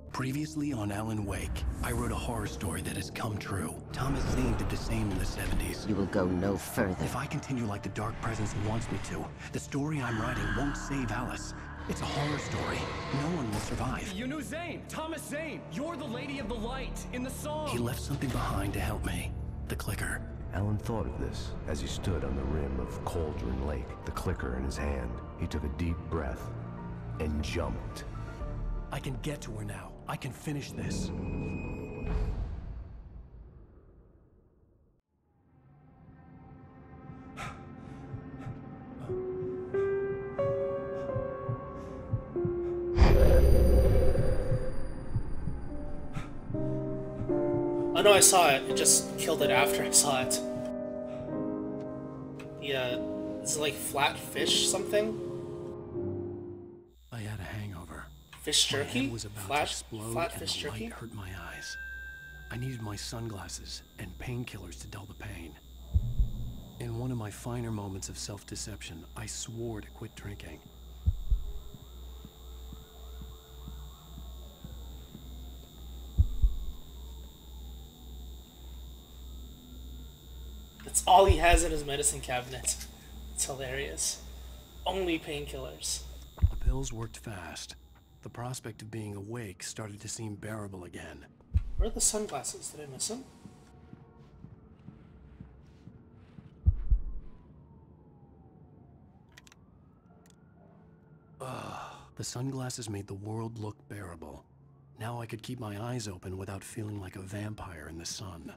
Previously on Alan Wake, I wrote a horror story that has come true. Thomas Zane did the same in the 70s. You will go no further. If I continue like the Dark Presence wants me to, the story I'm writing won't save Alice. It's a horror story. No one will survive. You knew Zane! Thomas Zane! You're the Lady of the Light in the song! He left something behind to help me. The clicker. Alan thought of this as he stood on the rim of Cauldron Lake, the clicker in his hand. He took a deep breath and jumped. I can get to her now. I can finish this. Oh no, I saw it. It just killed it after I saw it. Yeah, it's like flat fish something? I had a hangover. Fish My jerky? head was about to explode Flat and fish the jerky? light hurt my eyes. I needed my sunglasses and painkillers to dull the pain. In one of my finer moments of self-deception, I swore to quit drinking. That's all he has in his medicine cabinet. It's hilarious. Only painkillers. The pills worked fast. The prospect of being awake started to seem bearable again. Where are the sunglasses? Did I miss them? The sunglasses made the world look bearable. Now I could keep my eyes open without feeling like a vampire in the sun.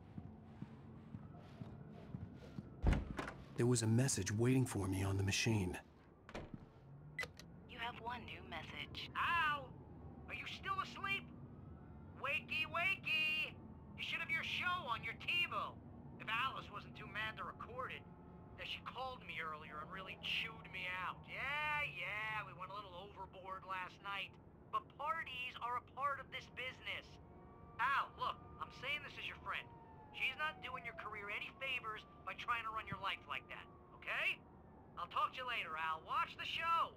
There was a message waiting for me on the machine. You have one new message. Al! Are you still asleep? Wakey, wakey! You should have your show on your TiVo. If Alice wasn't too mad to record it. That she called me earlier and really chewed me out. Yeah, we went a little overboard last night. But parties are a part of this business. Al, look, I'm saying this as your friend. She's not doing your career any favors by trying to run your life like that, okay? I'll talk to you later, Al. Watch the show!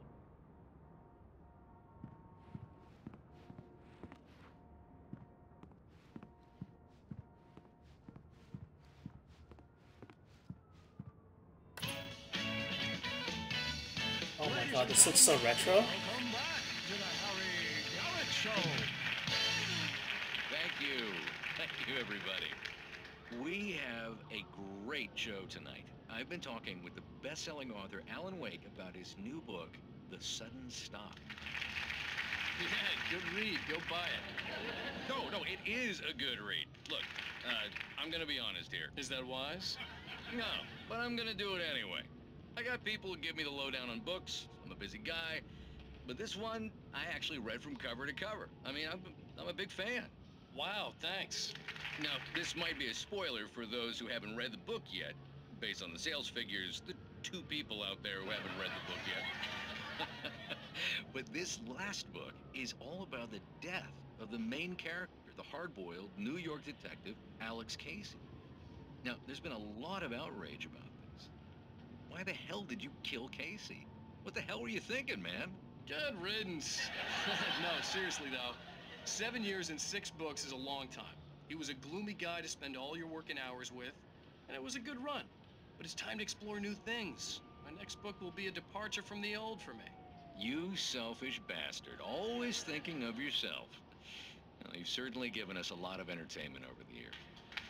Oh my god, this looks so retro. Welcome back to the Harry Garrett Show. Thank you. Thank you, everybody. We have a great show tonight. I've been talking with the best-selling author Alan Wake about his new book, The Sudden Stop. Yeah, good read. Go buy it. No, it is a good read. Look, I'm gonna be honest here. Is that wise? No, but I'm gonna do it anyway. I got people who give me the lowdown on books. I'm a busy guy. But this one, I actually read from cover to cover. I mean, I'm a big fan. Wow, thanks. Now, this might be a spoiler for those who haven't read the book yet. Based on the sales figures, the 2 people out there who haven't read the book yet. But this last book is all about the death of the main character, the hard-boiled New York detective, Alex Casey. Now, there's been a lot of outrage about this. Why the hell did you kill Casey? What the hell were you thinking, man? Good riddance. No, seriously though. 7 years and 6 books is a long time. He was a gloomy guy to spend all your working hours with, and it was a good run. But it's time to explore new things. My next book will be a departure from the old for me. You selfish bastard, always thinking of yourself. Well, you've certainly given us a lot of entertainment over the years.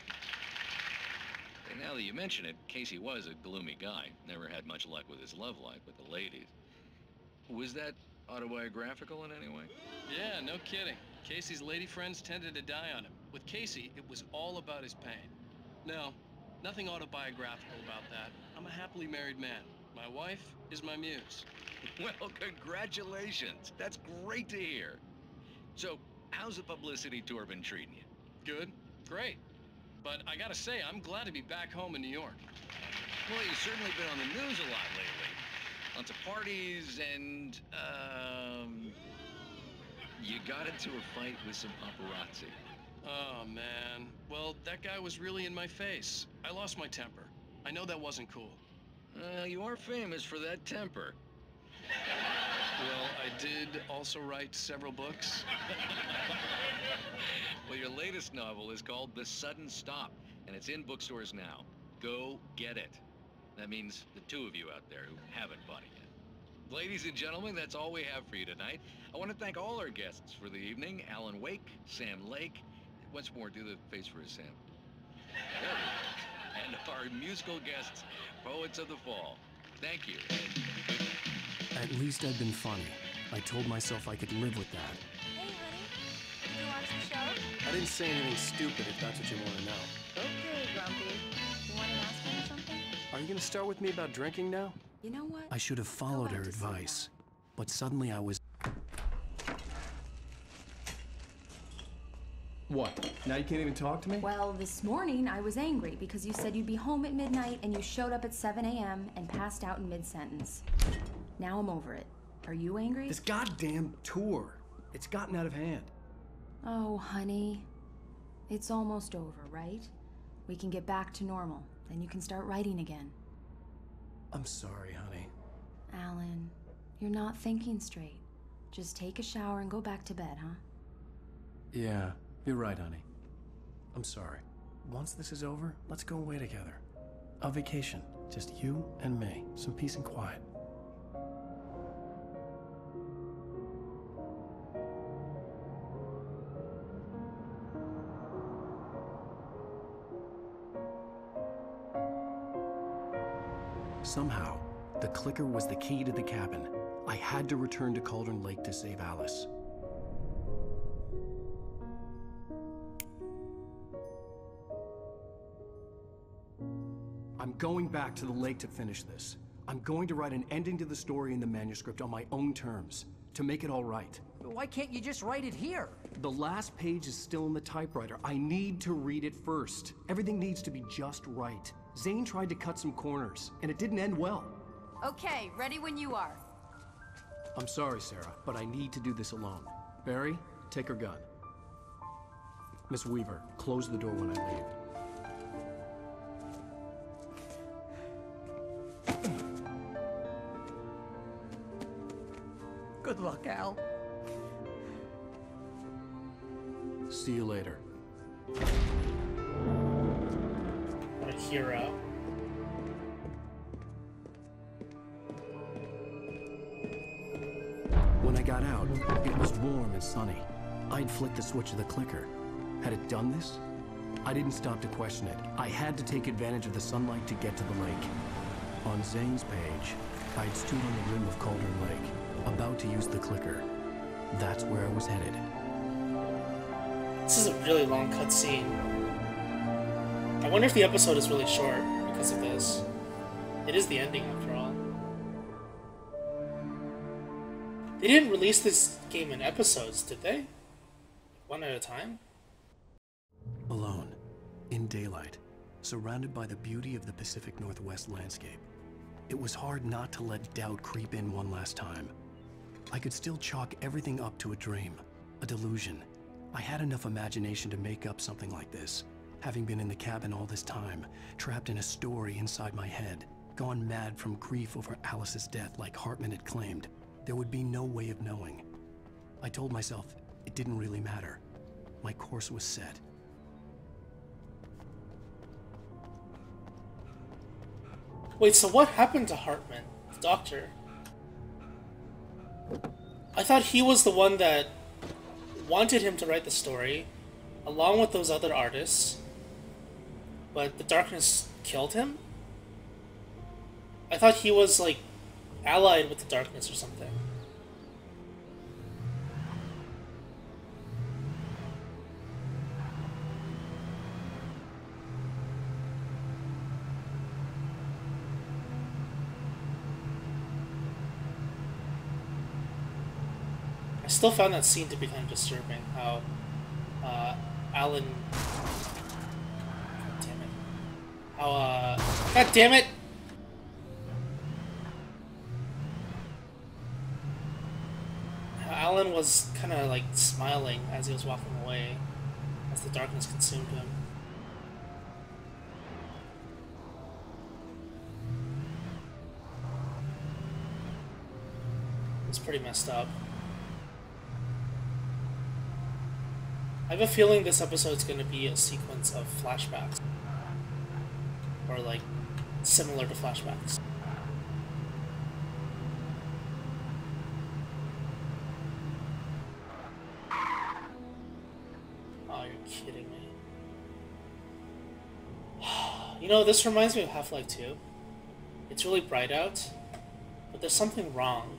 And now that you mention it, Casey was a gloomy guy. Never had much luck with his love life with the ladies. Was that autobiographical in any way? Yeah, no kidding. Casey's lady friends tended to die on him. With Casey, it was all about his pain. No, nothing autobiographical about that. I'm a happily married man. My wife is my muse. Well, congratulations. That's great to hear. So, how's the publicity tour been treating you? Good, great. But I gotta say, I'm glad to be back home in New York. Well, you've certainly been on the news a lot lately. Lots of parties and, you got into a fight with some paparazzi. Oh, man. Well, that guy was really in my face. I lost my temper. I know that wasn't cool. You are famous for that temper. Well, I did also write several books. Well, your latest novel is called The Sudden Stop, and it's in bookstores now. Go get it. That means the two of you out there who haven't bought it yet. Ladies and gentlemen, that's all we have for you tonight. I want to thank all our guests for the evening. Alan Wake, Sam Lake. Once more, do the face for us, Sam. There we go. And our musical guests, Poets of the Fall. Thank you. And good night. At least I'd been funny. I told myself I could live with that. Hey, honey. Did you watch the show? I didn't say anything stupid if that's what you want to know. Okay, Grumpy. You want an aspirin or something? Are you going to start with me about drinking now? You know what? I should have followed her back to sleep advice, but suddenly I was... What? Now you can't even talk to me? Well, this morning I was angry because you said you'd be home at midnight and you showed up at 7 a.m. and passed out in mid-sentence. Now I'm over it. Are you angry? This goddamn tour. It's gotten out of hand. Oh, honey. It's almost over, right? We can get back to normal. Then you can start writing again. I'm sorry, honey. Alan, you're not thinking straight. Just take a shower and go back to bed, huh? Yeah, you're right, honey. I'm sorry. Once this is over, let's go away together. A vacation. Just you and me. Some peace and quiet. Somehow, the clicker was the key to the cabin. I had to return to Cauldron Lake to save Alice. I'm going back to the lake to finish this. I'm going to write an ending to the story in the manuscript on my own terms, to make it all right. Why can't you just write it here? The last page is still in the typewriter. I need to read it first. Everything needs to be just right. Zane tried to cut some corners, and it didn't end well. Okay, ready when you are. I'm sorry, Sarah, but I need to do this alone. Barry, take her gun. Miss Weaver, close the door when I leave. Good luck, Al. See you later. What a hero. When I got out, it was warm and sunny. I'd flicked the switch of the clicker. Had it done this? I didn't stop to question it. I had to take advantage of the sunlight to get to the lake. On Zane's page, I'd stood on the rim of Cauldron Lake, about to use the clicker. That's where I was headed. This is a really long cutscene. I wonder if the episode is really short because of this. It is the ending, after all. They didn't release this game in episodes, did they? One at a time? Alone, in daylight, surrounded by the beauty of the Pacific Northwest landscape. It was hard not to let doubt creep in one last time. I could still chalk everything up to a dream, a delusion. I had enough imagination to make up something like this, having been in the cabin all this time, trapped in a story inside my head, gone mad from grief over Alice's death like Hartman had claimed. There would be no way of knowing. I told myself it didn't really matter. My course was set. Wait, so what happened to Hartman, the doctor? I thought he was the one that wanted him to write the story, along with those other artists, but the darkness killed him? I thought he was, like, allied with the darkness or something. I still found that scene to be kind of disturbing, how Alan... God damn it. How, God damn it! How Alan was kind of, like, smiling as he was walking away, as the darkness consumed him. It's pretty messed up. I have a feeling this episode's going to be a sequence of flashbacks. Or, like, similar to flashbacks. Oh, you're kidding me. You know, this reminds me of Half-Life 2. It's really bright out, but there's something wrong.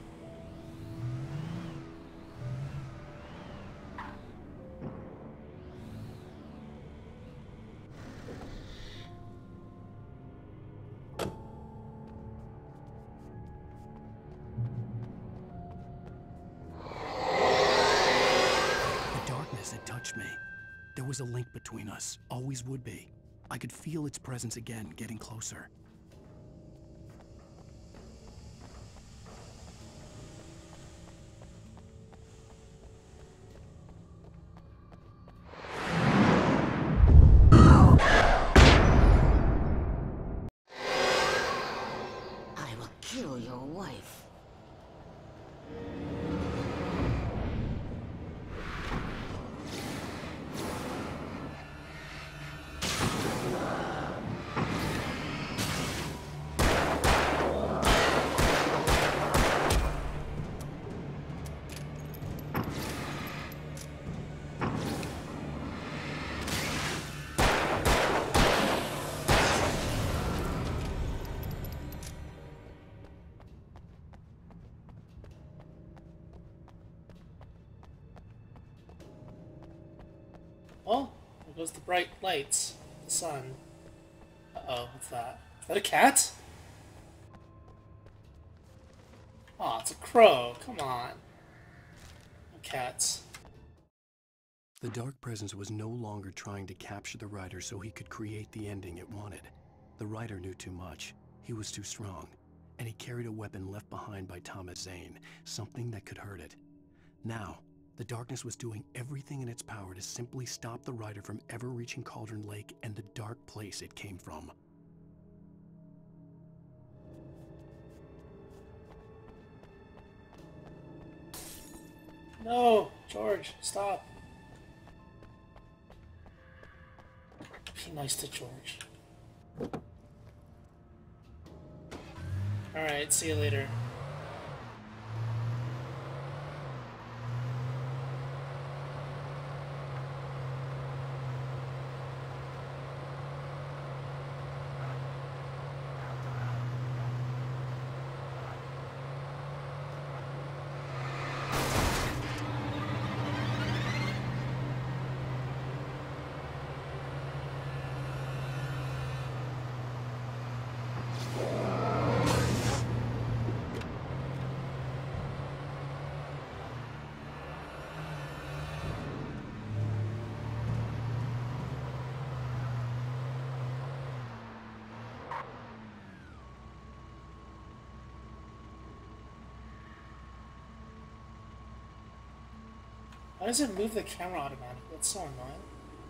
Me. There was a link between us, always would be. I could feel its presence again, getting closer. I will kill your wife. Oh, there goes the bright lights. The sun. Uh-oh, what's that? Is that a cat? Aw, oh, it's a crow. Come on. No cats. The Dark Presence was no longer trying to capture the Rider so he could create the ending it wanted. The Rider knew too much. He was too strong. And he carried a weapon left behind by Thomas Zane, something that could hurt it. Now, the darkness was doing everything in its power to simply stop the Rider from ever reaching Cauldron Lake and the dark place it came from. No, George, stop. Be nice to George. Alright, see you later. Why does it move the camera automatically? That's so annoying.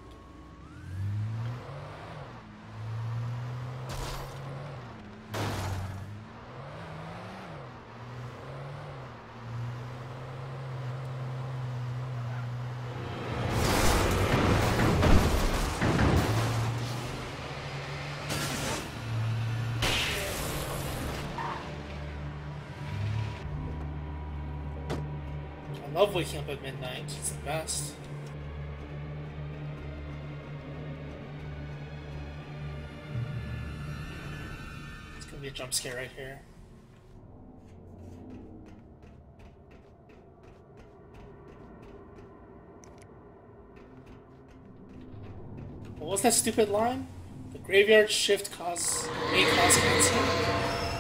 I love waking up at midnight. It's the best. It's gonna be a jump scare right here. What was that stupid line? The graveyard shift may cause cancer.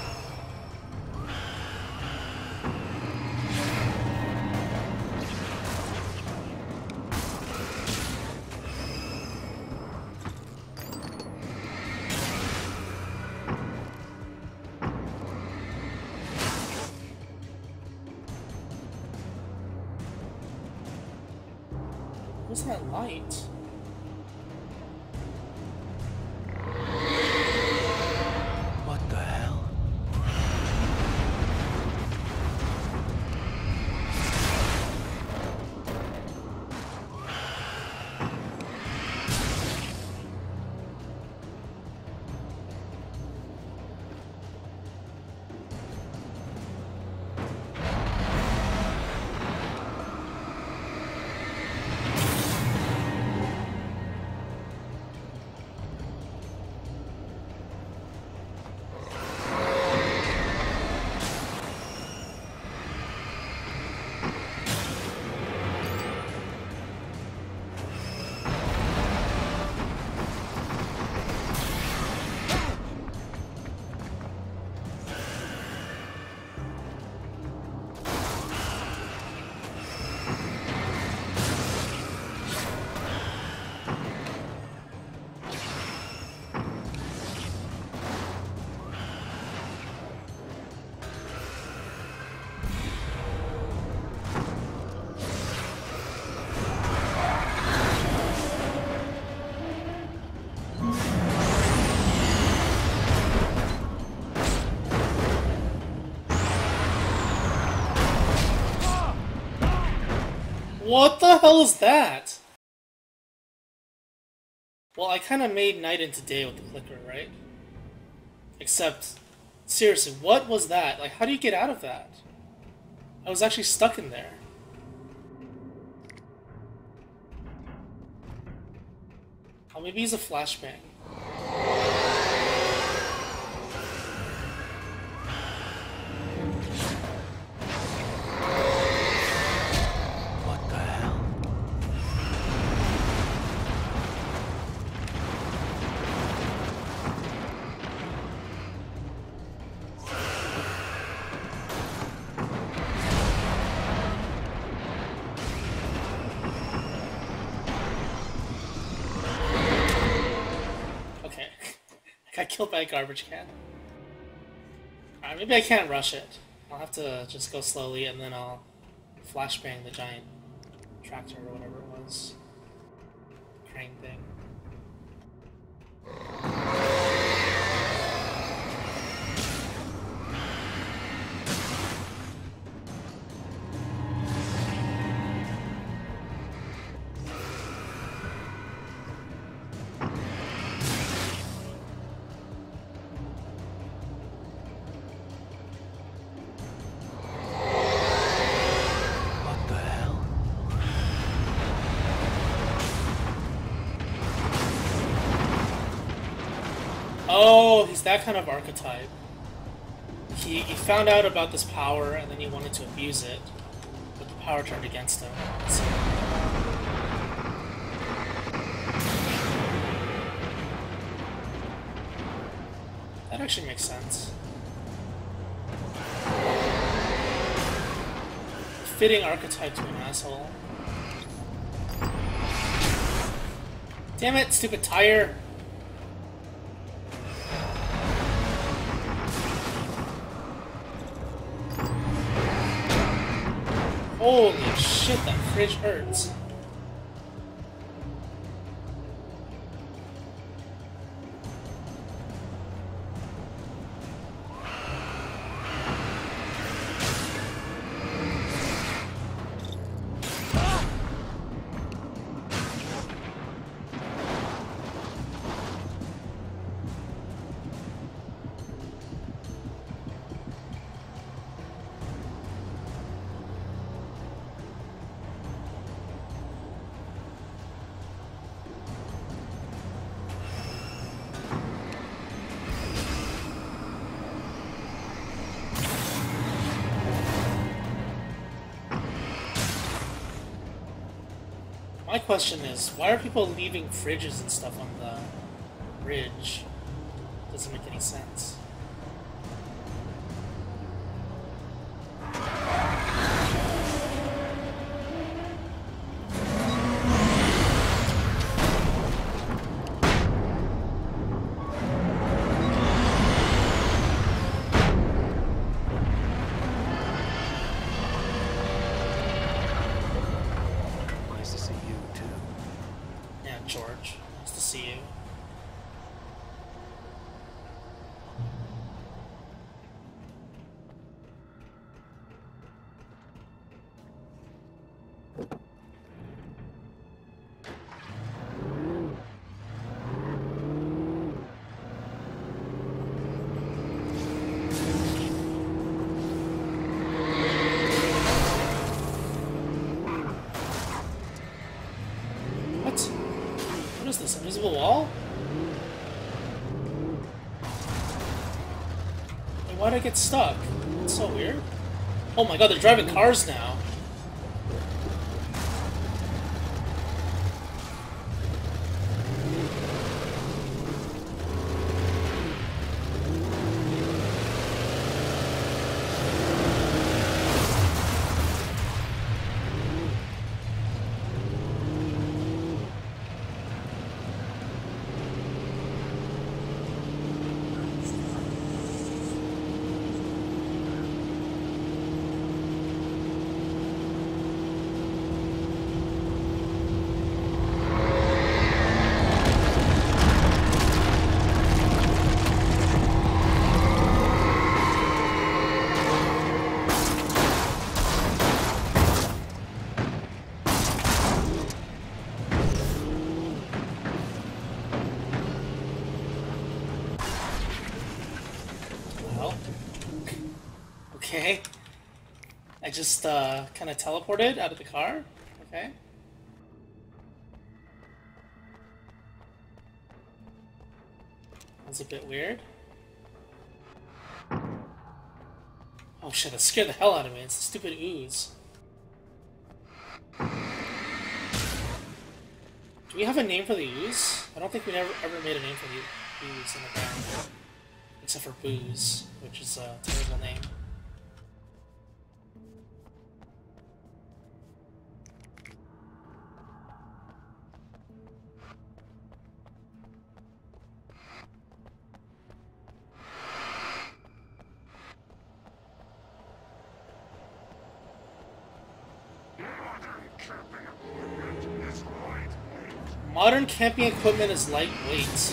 What's that light? What the hell? What the hell is that? Well, I kind of made night into day with the clicker, right? Except, seriously, what was that? Like, how do you get out of that? I was actually stuck in there. Oh, maybe he's a flashbang. What the hell? Okay. I got killed by a garbage can. Alright, maybe I can't rush it. I'll have to just go slowly and then I'll flashbang the giant tractor or whatever it was. Crane thing. What the hell? Oh, he's that kind of archetype. He found out about this power and then he wanted to abuse it, but the power turned against him. So, that actually makes sense. Fitting archetype to an asshole. Damn it, stupid tire! Holy shit, that fridge hurts. My question is, why are people leaving fridges and stuff on the bridge? Doesn't make any sense. Nice to see you, too. Yeah, George. Nice to see you. What? What is this? Invisible wall? Hey, why'd I get stuck? That's so weird. Oh my god, they're driving cars now. just kind of teleported out of the car? Okay. That's a bit weird. Oh shit, that scared the hell out of me. It's a stupid ooze. Do we have a name for the ooze? I don't think we ever made a name for the ooze in the ground. Except for Booze, which is a terrible name. Modern camping equipment is lightweight.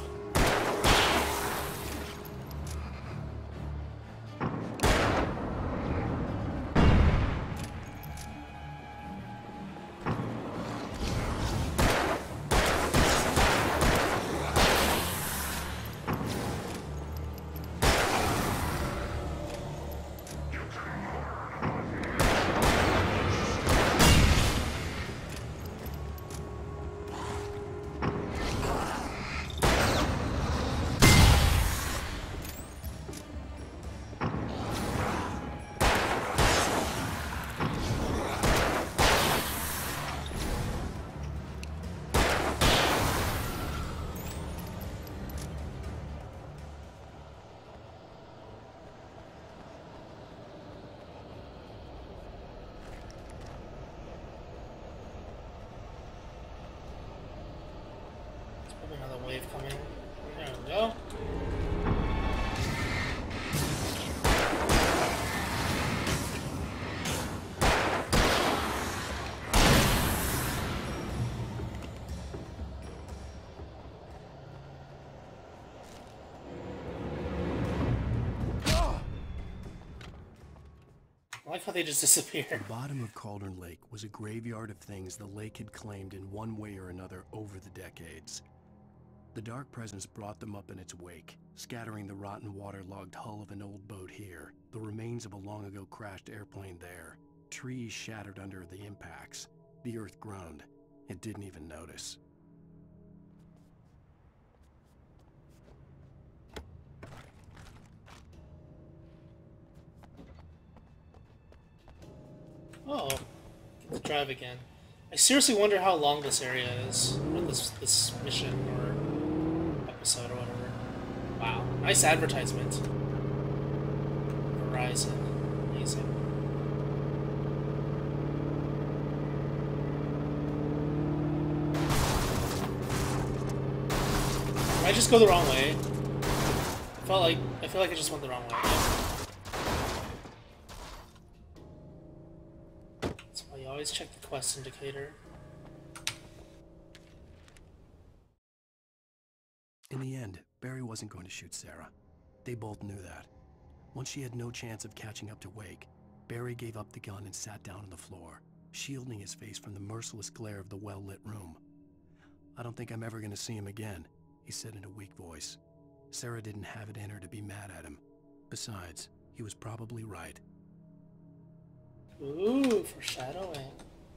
Another wave coming. There we go. I like how they just disappear. The bottom of Cauldron Lake was a graveyard of things the lake had claimed in one way or another over the decades. The Dark Presence brought them up in its wake, scattering the rotten waterlogged hull of an old boat here, the remains of a long-ago crashed airplane there, trees shattered under the impacts. The earth groaned. It didn't even notice. Oh, get to drive again. I seriously wonder how long this area is, or this mission, or episode, or whatever. Wow, nice advertisement. Verizon, amazing. Did I just go the wrong way? I feel like I just went the wrong way. That's why you always check the quest indicator. In the end, Barry wasn't going to shoot Sarah. They both knew that. Once she had no chance of catching up to Wake, Barry gave up the gun and sat down on the floor, shielding his face from the merciless glare of the well-lit room. "I don't think I'm ever going to see him again," he said in a weak voice. Sarah didn't have it in her to be mad at him. Besides, he was probably right. Ooh, foreshadowing.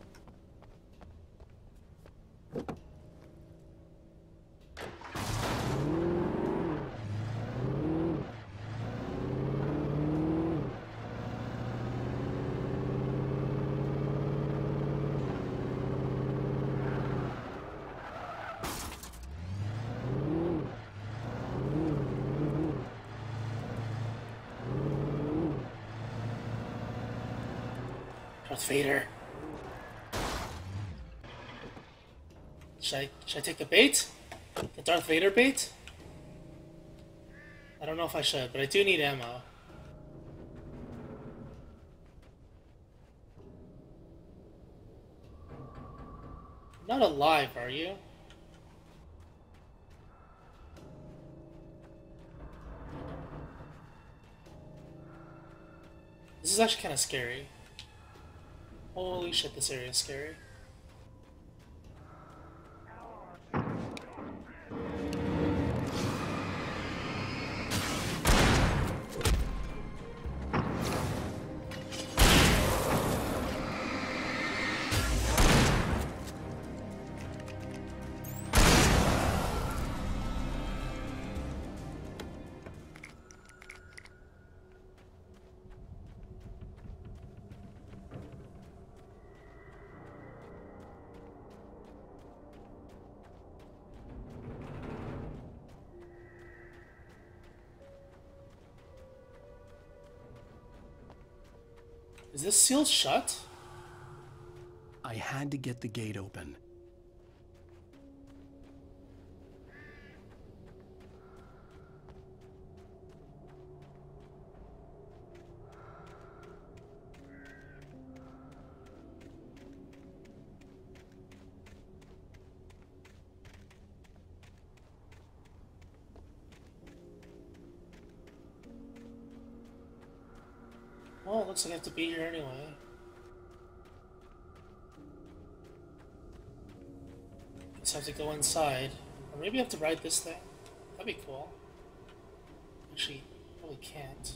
Darth Vader. Should I take the bait? The Darth Vader bait? I don't know if I should, but I do need ammo. Not alive, are you? This is actually kind of scary. Holy shit, this area is scary. Is this sealed shut? I had to get the gate open. Well, it looks like I have to be here anyway. Just have to go inside. Or maybe I have to ride this thing. That'd be cool. Actually, probably can't.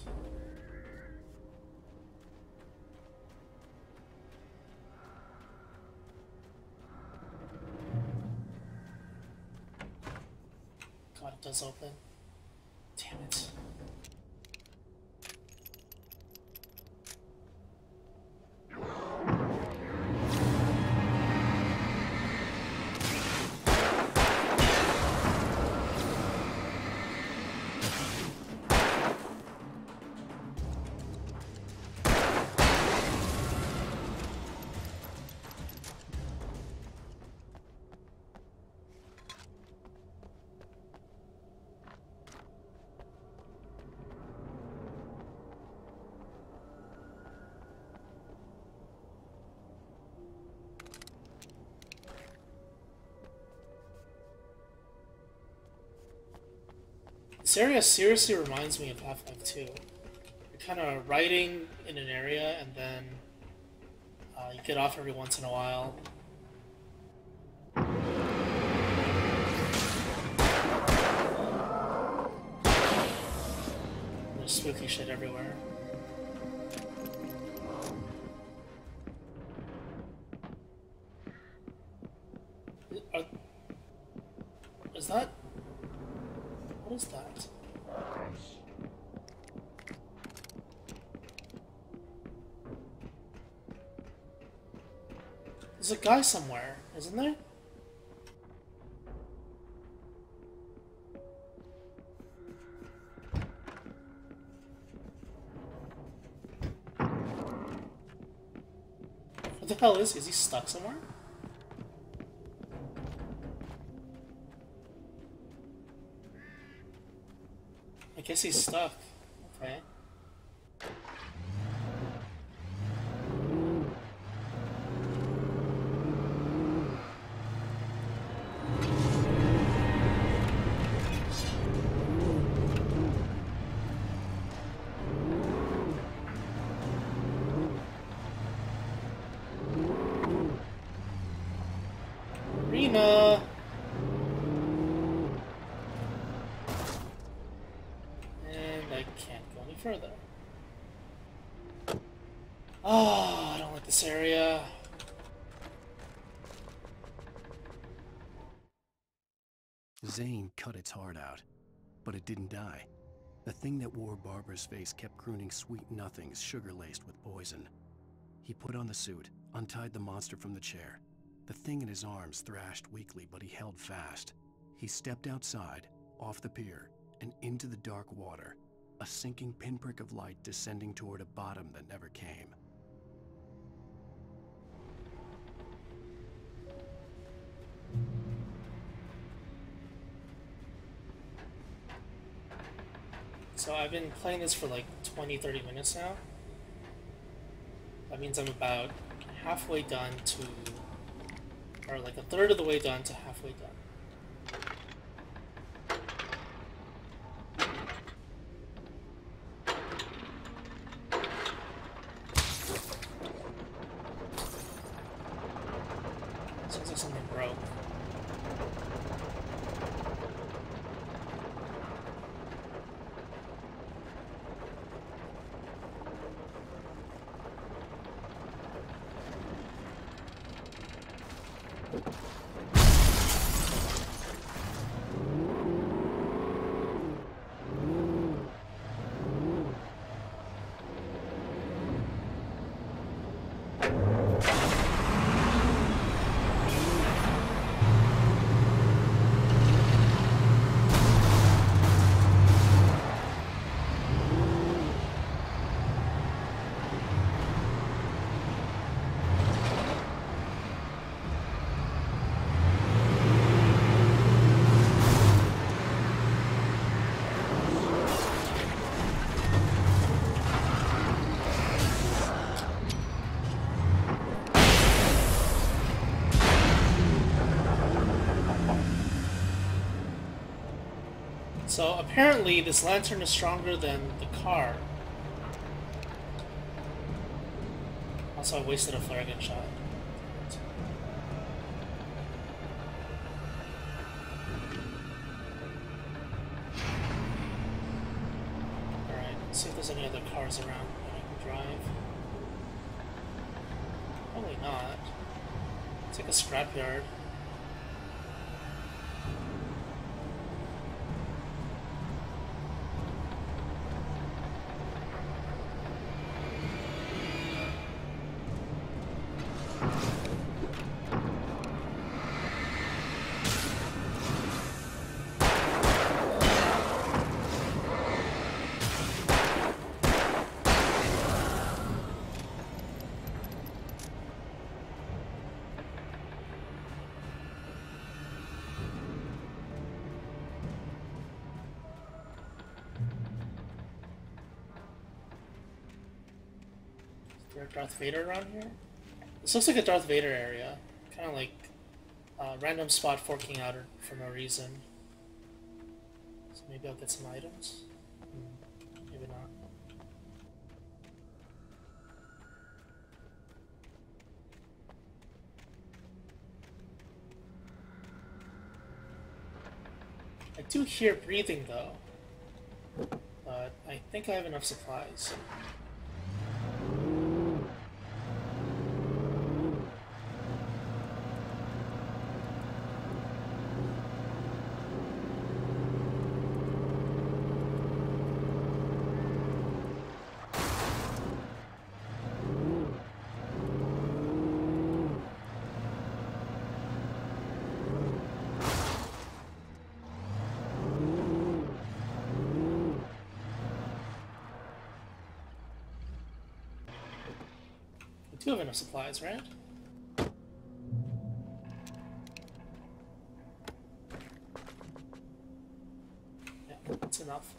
God, it does open. Damn it. This area seriously reminds me of Half-Life 2. You're kind of riding in an area and then you get off every once in a while. There's spooky shit everywhere. Is that... What is that? There's a guy somewhere, isn't there? What the hell is he? Is he stuck somewhere? I guess he's stuck. Okay. Rena! Further. Oh, I don't like this area. Zane cut its heart out, but it didn't die. The thing that wore Barbara's face kept crooning sweet nothings sugar-laced with poison. He put on the suit, untied the monster from the chair. The thing in his arms thrashed weakly, but he held fast. He stepped outside, off the pier, and into the dark water. A sinking pinprick of light descending toward a bottom that never came. So I've been playing this for like 20-30 minutes now. That means I'm about halfway done to, or like a third of the way done to halfway done. Sounds like something broke. So apparently this lantern is stronger than the car. Also, I wasted a flare gun shot. Alright, let's see if there's any other cars around that I can drive. Probably not. It's like a scrapyard. Is there a Darth Vader around here? This looks like a Darth Vader area. Kind of like a random spot forking out for no reason. So maybe I'll get some items? Maybe not. I do hear breathing though. But I think I have enough supplies. We do have enough supplies, right? Yeah, that's enough.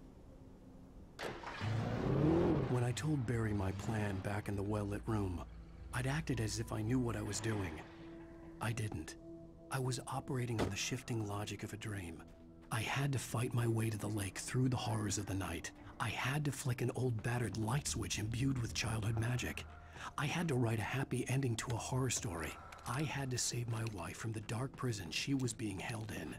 When I told Barry my plan back in the well-lit room, I'd acted as if I knew what I was doing. I didn't. I was operating on the shifting logic of a dream. I had to fight my way to the lake through the horrors of the night. I had to flick an old battered light switch imbued with childhood magic. I had to write a happy ending to a horror story. I had to save my wife from the dark prison she was being held in.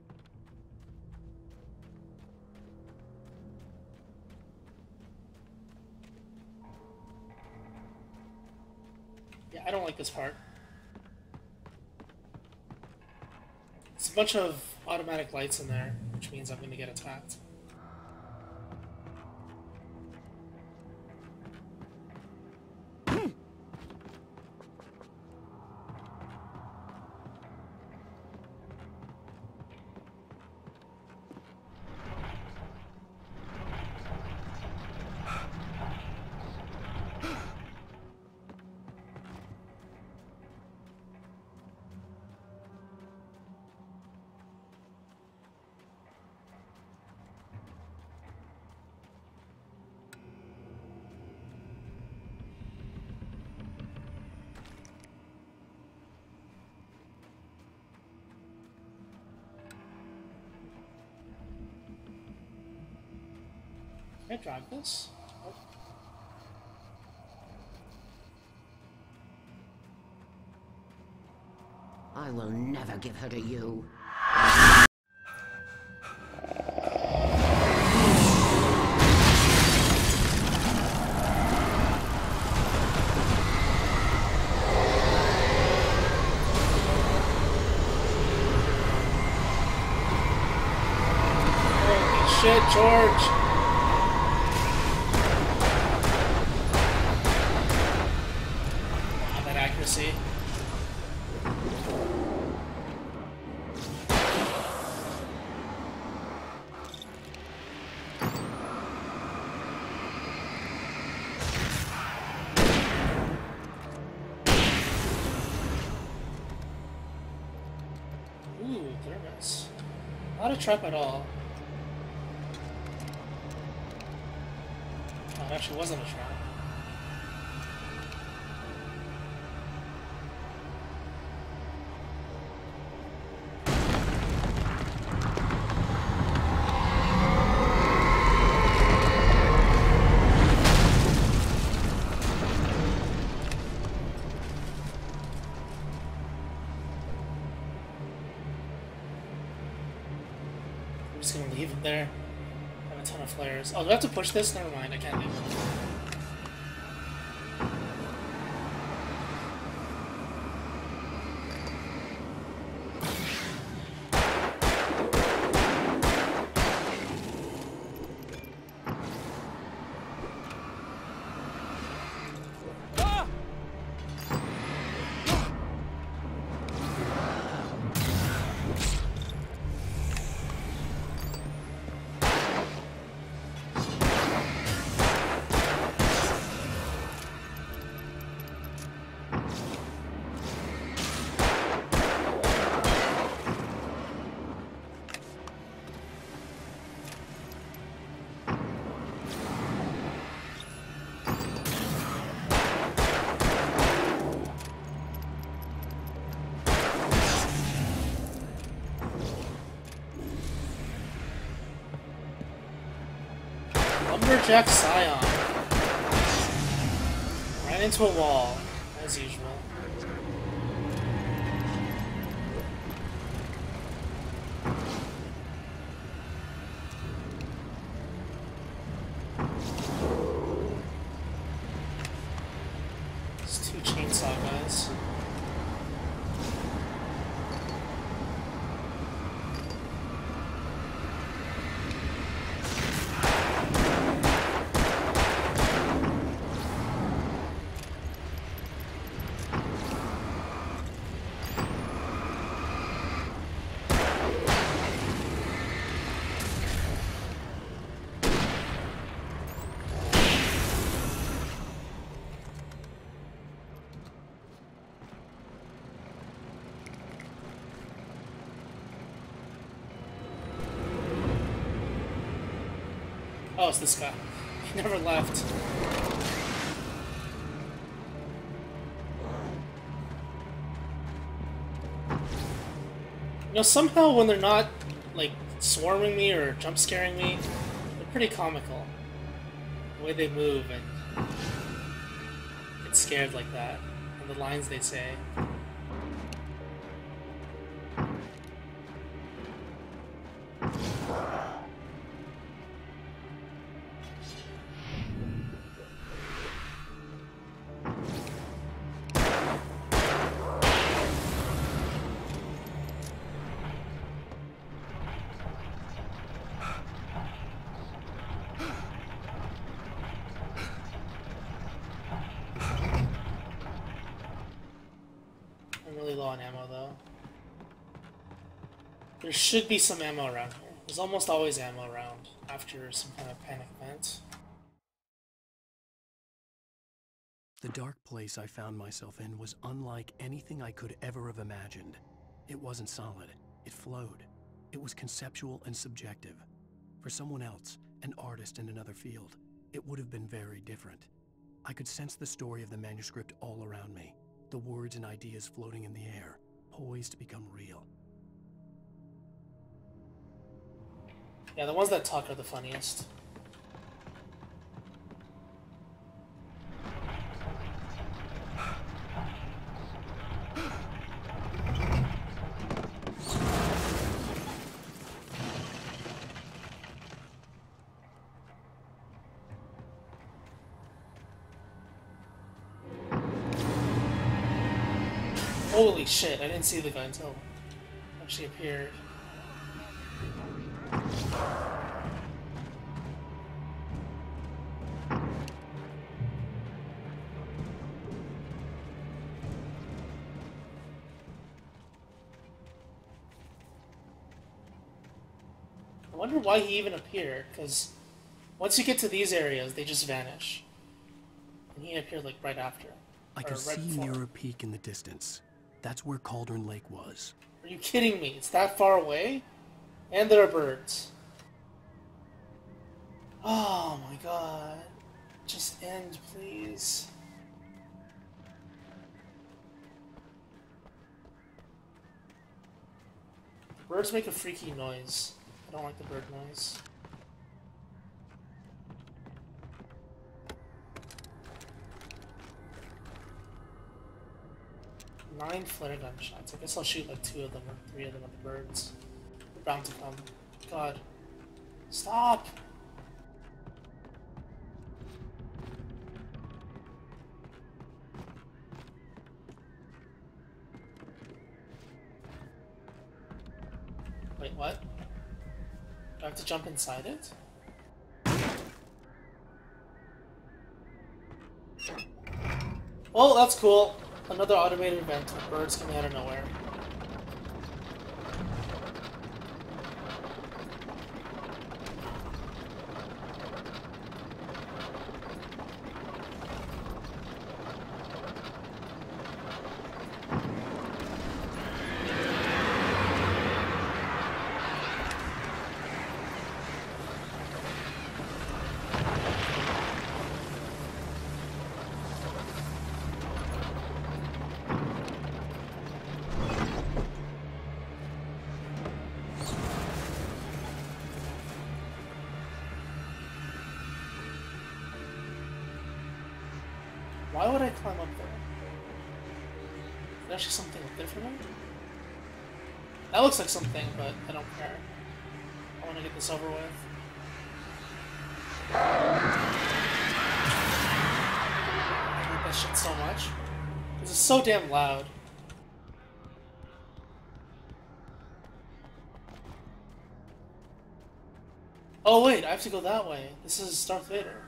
Yeah, I don't like this part. It's a bunch of automatic lights in there, which means I'm going to get attacked. Can I drive this? Oh. I will never give her to you. Holy shit, George! Accuracy. Ooh, thermos. Not a trap at all. Oh, it actually wasn't a trap. I'm just gonna leave it there. I have a ton of flares. Oh, do I have to push this? Never mind, I can't leave it. Lumberjack Scion. Ran into a wall, as usual. It's two chainsaw guys. Oh, it's this guy. He never left. You know, somehow when they're not, like, swarming me or jump scaring me, they're pretty comical. The way they move and get scared like that, and the lines they say. Low on ammo though. There should be some ammo around here. There's almost always ammo around after some kind of panic event. The dark place I found myself in was unlike anything I could ever have imagined. It wasn't solid. It flowed. It was conceptual and subjective. For someone else, an artist in another field, it would have been very different. I could sense the story of the manuscript all around me. The words and ideas floating in the air, poised to become real. Yeah, the ones that talk are the funniest. Holy shit, I didn't see the guy until it actually appeared. I wonder why he even appeared, because once you get to these areas, they just vanish. And he appeared like right after. I could see Mirror Peak in the distance. That's where Cauldron Lake was. Are you kidding me? It's that far away? And there are birds. Oh my god. Just end, please. Birds make a freaky noise. I don't like the bird noise. Nine flare gun shots. I guess I'll shoot like 2 of them or 3 of them at the birds. They're bound to come. God. Stop! Wait, what? Do I have to jump inside it? Well, that's cool. Another automated event with birds coming out of nowhere. Why would I climb up there? Is there actually something up there for me? That looks like something, but I don't care. I want to get this over with. I hate that shit so much. Because it's so damn loud. Oh wait, I have to go that way. This is Darth Vader.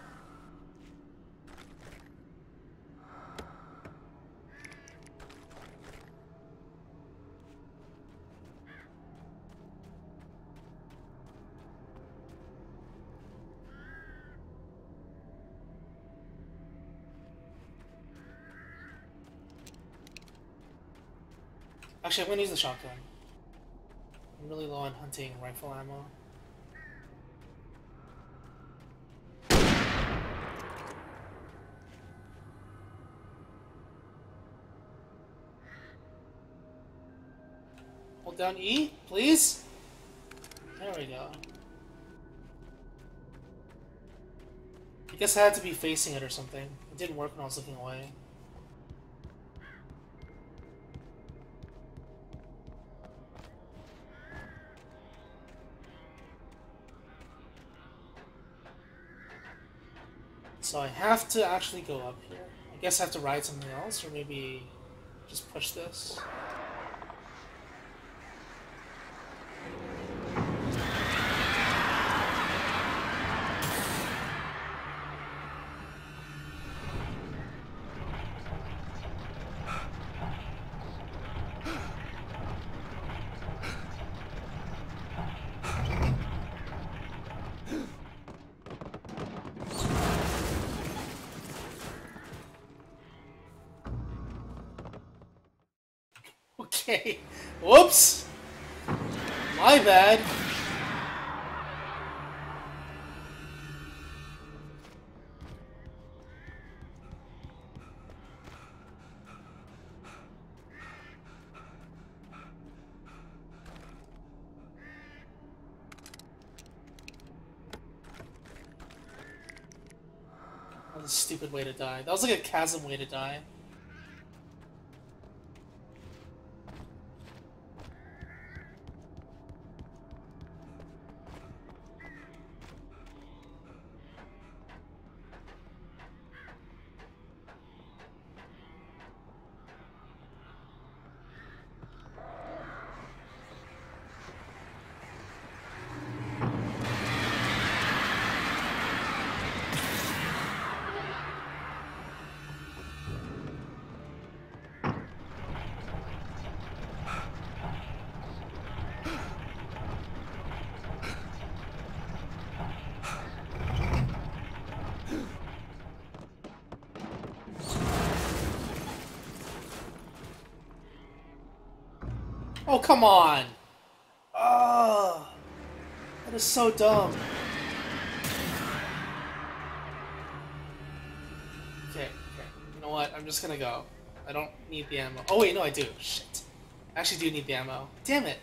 Actually, I'm gonna use the shotgun. I'm really low on hunting rifle ammo. Hold down E, please? There we go. I guess I had to be facing it or something. It didn't work when I was looking away. So I have to actually go up here. I guess I have to ride something else, or maybe just push this. Okay. Whoops! My bad. That was a stupid way to die. That was like a chasm way to die. Oh, come on! Oh, that is so dumb. Okay, you know what? I'm just gonna go. I don't need the ammo. Oh wait, no I do. Shit. I actually do need the ammo. Damn it!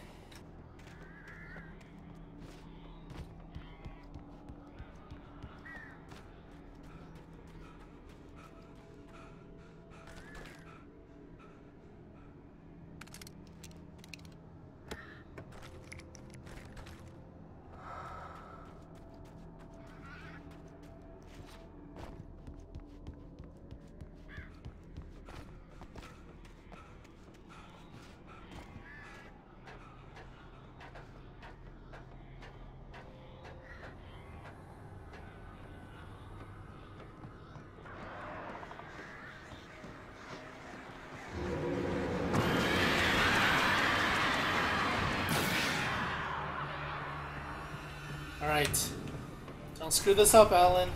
Alright. Don't screw this up, Alan.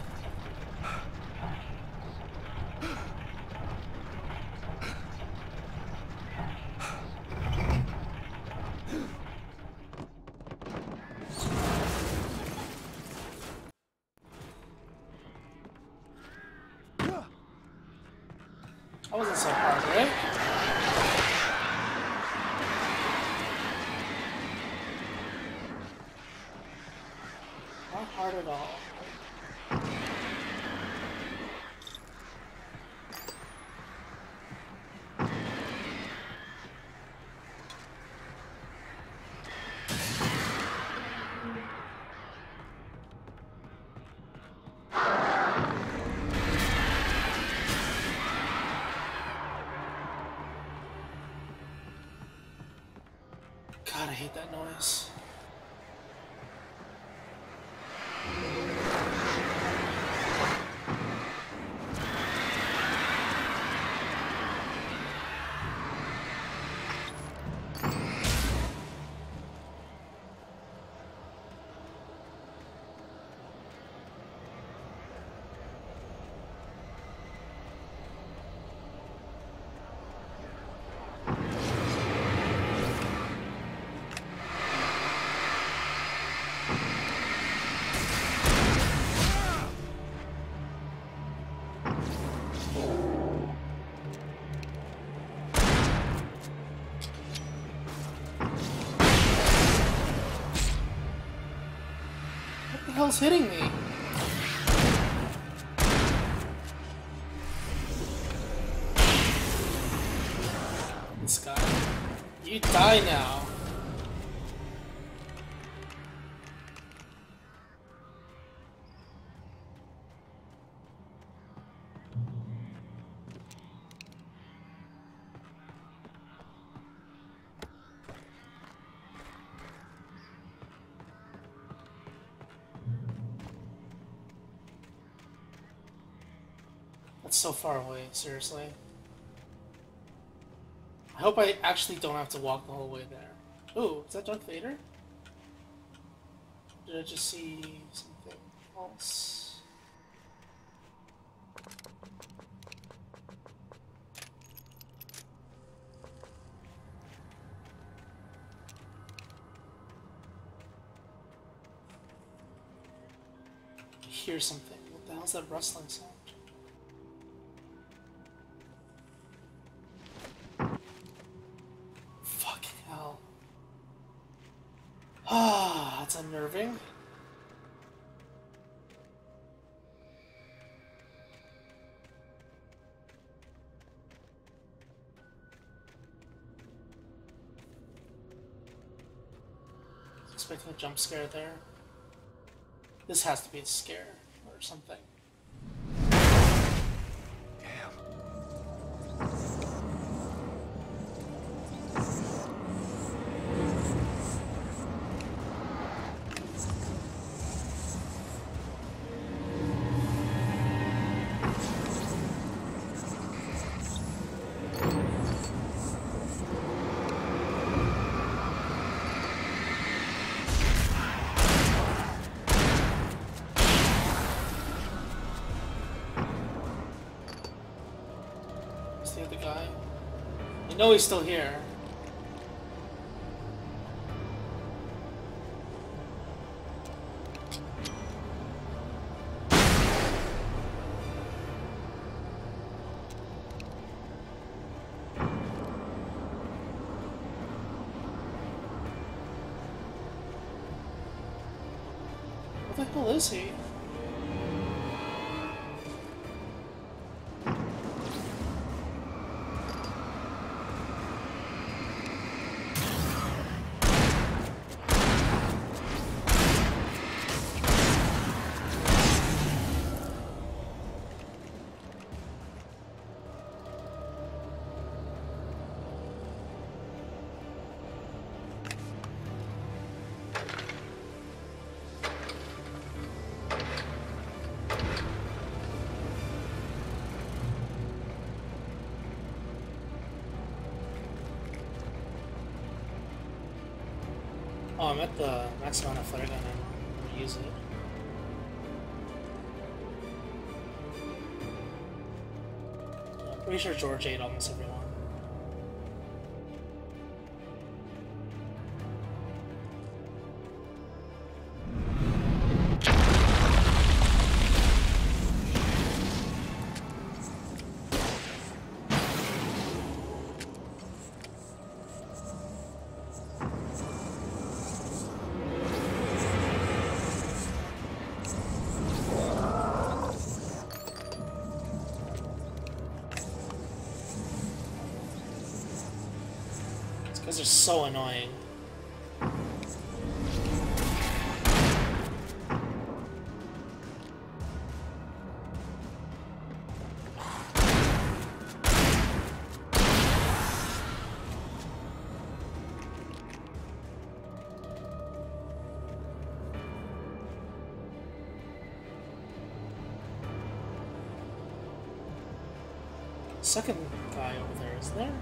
That wasn't so hard, right? Not hard at all. God, I hate that noise. What the hell's hitting me? This guy. You die now. That's so far away, seriously. I hope I actually don't have to walk the whole way there. Ooh, is that Darth Vader? Or did I just see something else? I hear something. What the hell's that rustling sound? Ah, that's unnerving. Expecting a jump scare there. This has to be a scare or something. The guy. I know he's still here. What the hell is he? Oh, I'm at the max amount of flare gun ammo. use it. I'm pretty sure George ate almost everyone. These are so annoying. Second guy over there, is there?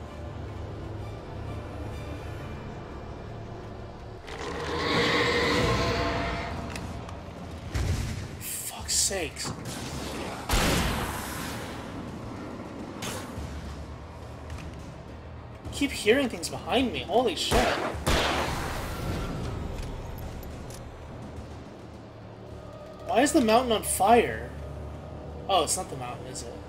Sakes. I keep hearing things behind me. Holy shit. Why is the mountain on fire? Oh, it's not the mountain, is it?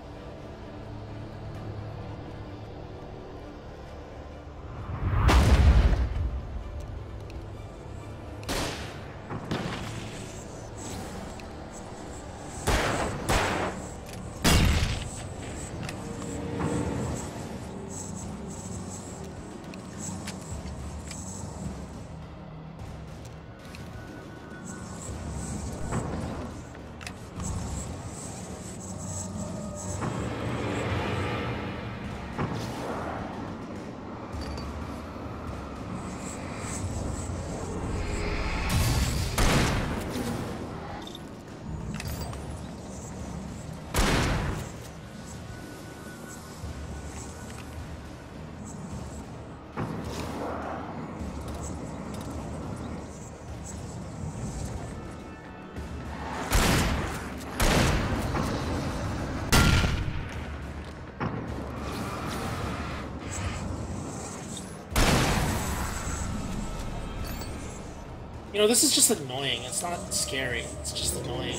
You know, this is just annoying. It's not scary. It's just annoying.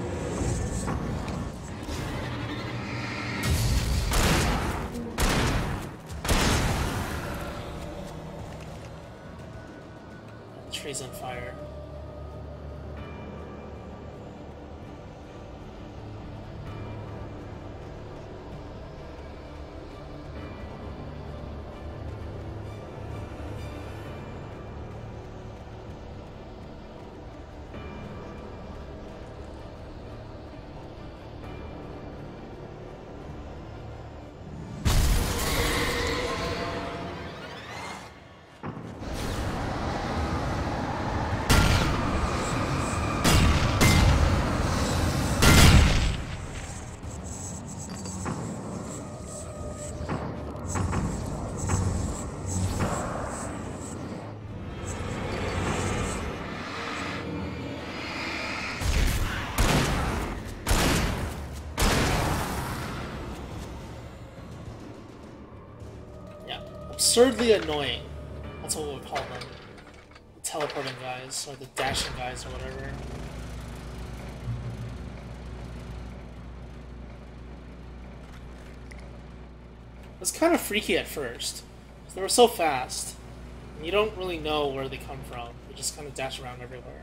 The tree's on fire. Absurdly annoying. That's what we'll call them. The teleporting guys, or the dashing guys, or whatever. It was kind of freaky at first. They were so fast. And you don't really know where they come from. They just kind of dash around everywhere.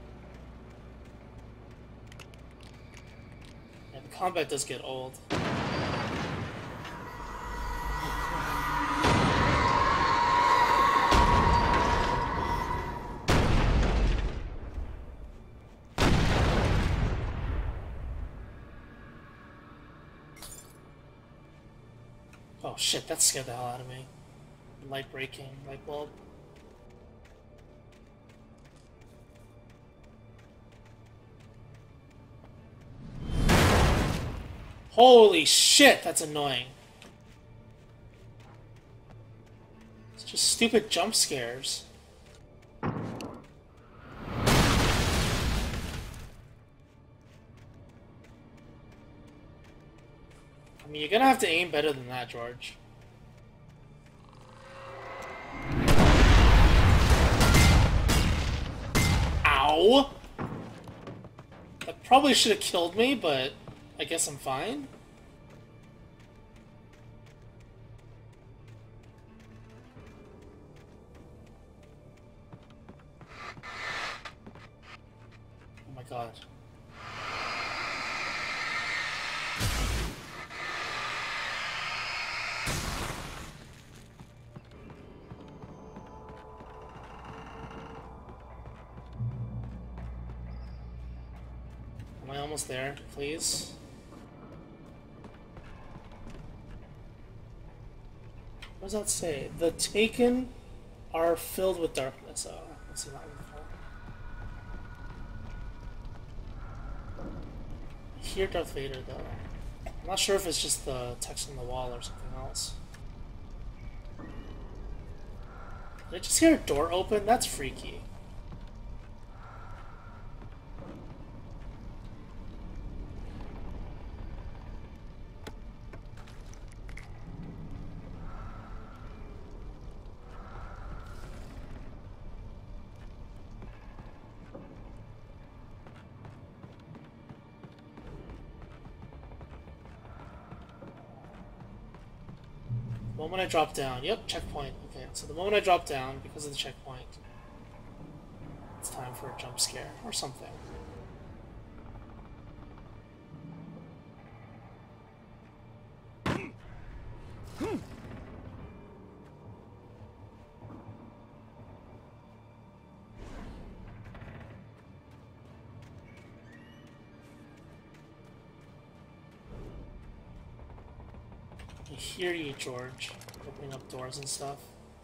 Yeah, the combat does get old. Oh shit, that scared the hell out of me. Light breaking, light bulb. Holy shit, that's annoying. It's just stupid jump scares. I mean, you're gonna have to aim better than that, George. Ow! That probably should have killed me, but I guess I'm fine. Oh my god. Am I almost there, please? What does that say? The Taken are filled with darkness. Oh, let's see that one before. I hear Darth Vader, though. I'm not sure if it's just the text on the wall or something else. Did I just hear a door open? That's freaky. The moment I drop down, yep, checkpoint. Okay, so the moment I drop down, because of the checkpoint, it's time for a jump scare or something. I hear you, George, opening up doors and stuff.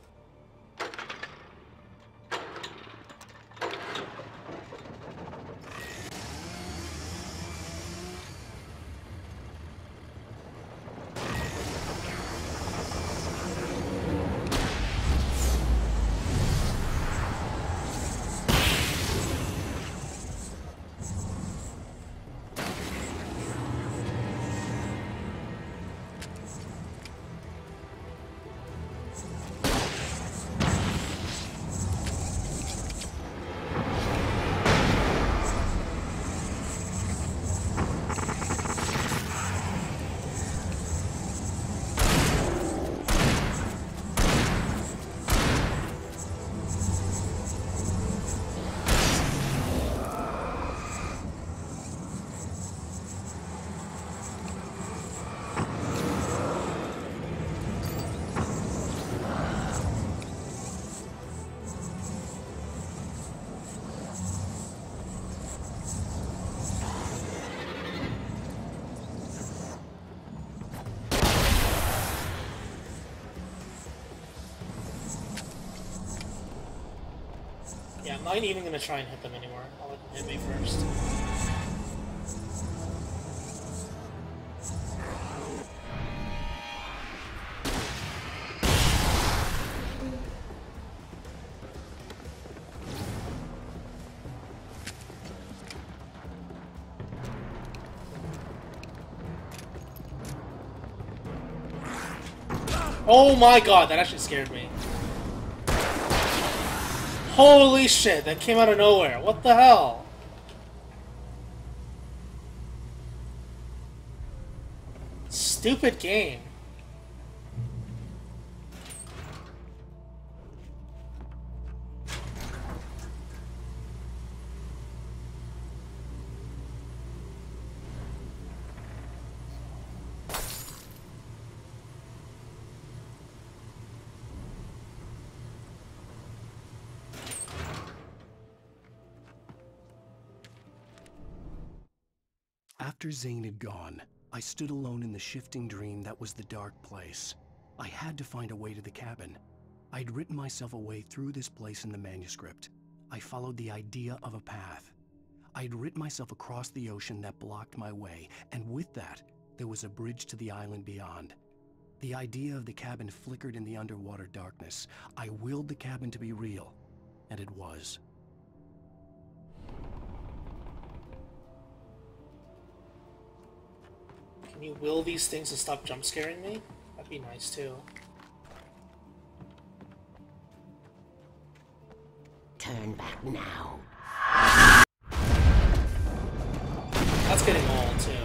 Yeah, I'm not even gonna try and hit them anymore. I'll let them hit me first. Oh my god, that actually scared me. Holy shit, that came out of nowhere. What the hell? Stupid game. After Zane had gone, I stood alone in the shifting dream that was the dark place. I had to find a way to the cabin. I'd written myself a way through this place in the manuscript. I followed the idea of a path. I'd written myself across the ocean that blocked my way, and with that, there was a bridge to the island beyond. The idea of the cabin flickered in the underwater darkness. I willed the cabin to be real, and it was. Can you will these things to stop jump scaring me? That'd be nice too. Turn back now. That's getting old too.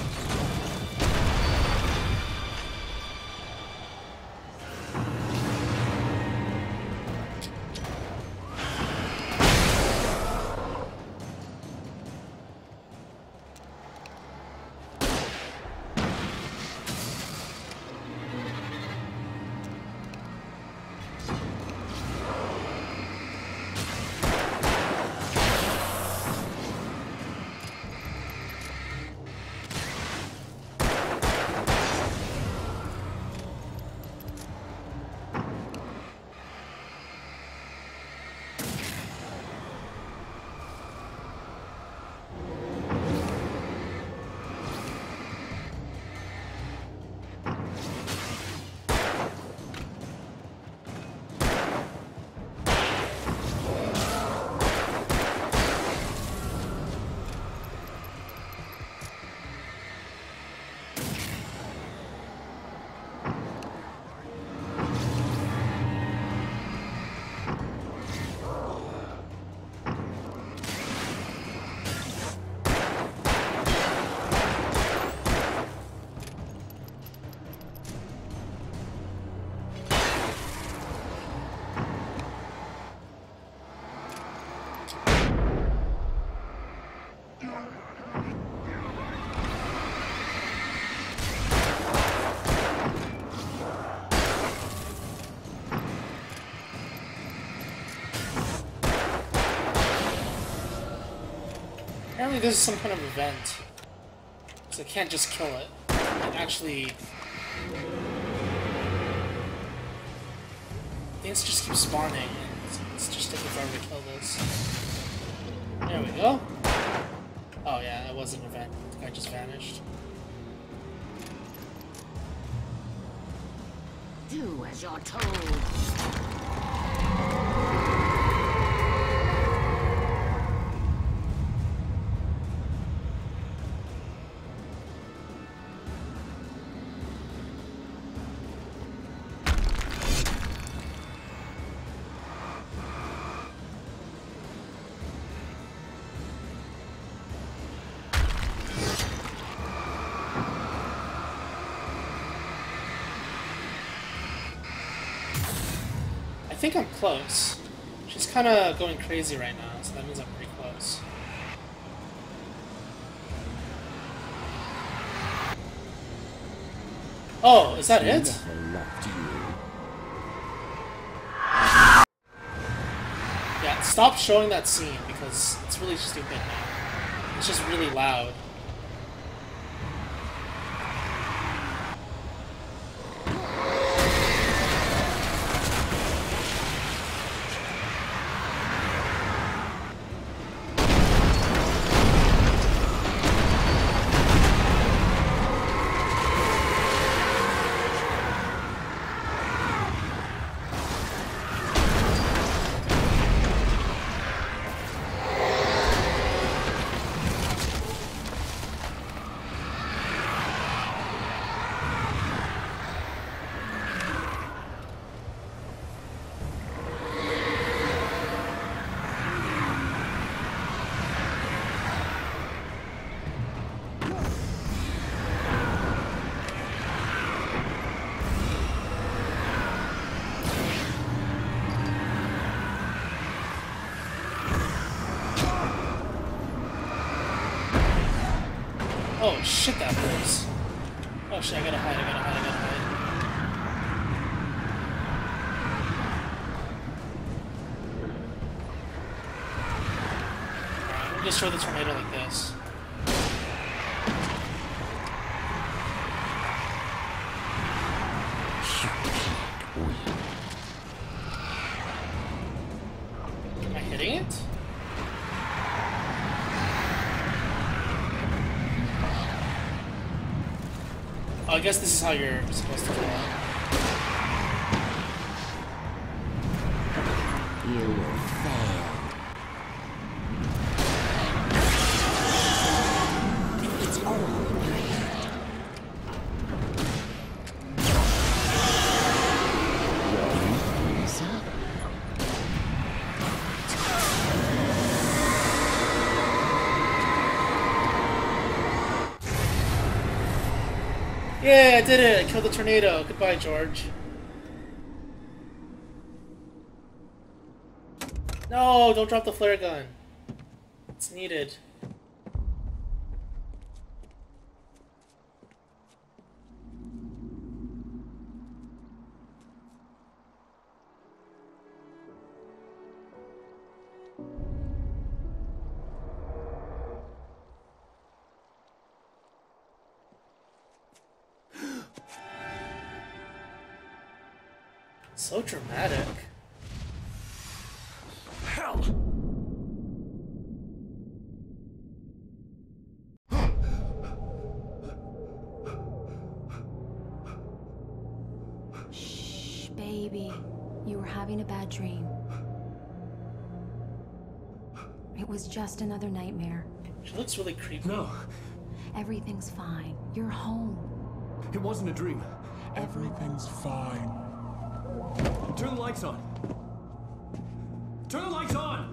Apparently this is some kind of event. So I can't just kill it. And actually... things just keep spawning, and it's just taking forever to kill this. There we go. Oh yeah, it was an event. The guy just vanished. Do as you're told. I think I'm close. She's kind of going crazy right now, so that means I'm pretty close. Oh, is that it? Yeah, stop showing that scene because it's really stupid now. It's just really loud. Oh shit, that hurts. Oh shit, I gotta hide, I gotta hide, I gotta hide. Alright, I'm gonna destroy the tornado like this. Am I hitting it? Oh, I guess this is how you're supposed to kill it. You will fail. It's all in your head. Yeah, I did it! I killed the tornado. Goodbye, George. No, don't drop the flare gun. It's needed. So dramatic. Hell! Shh, baby. You were having a bad dream. It was just another nightmare. She looks really creepy. No, Everything's fine. You're home. it wasn't a dream. Everything's fine. Turn the lights on. Turn the lights on!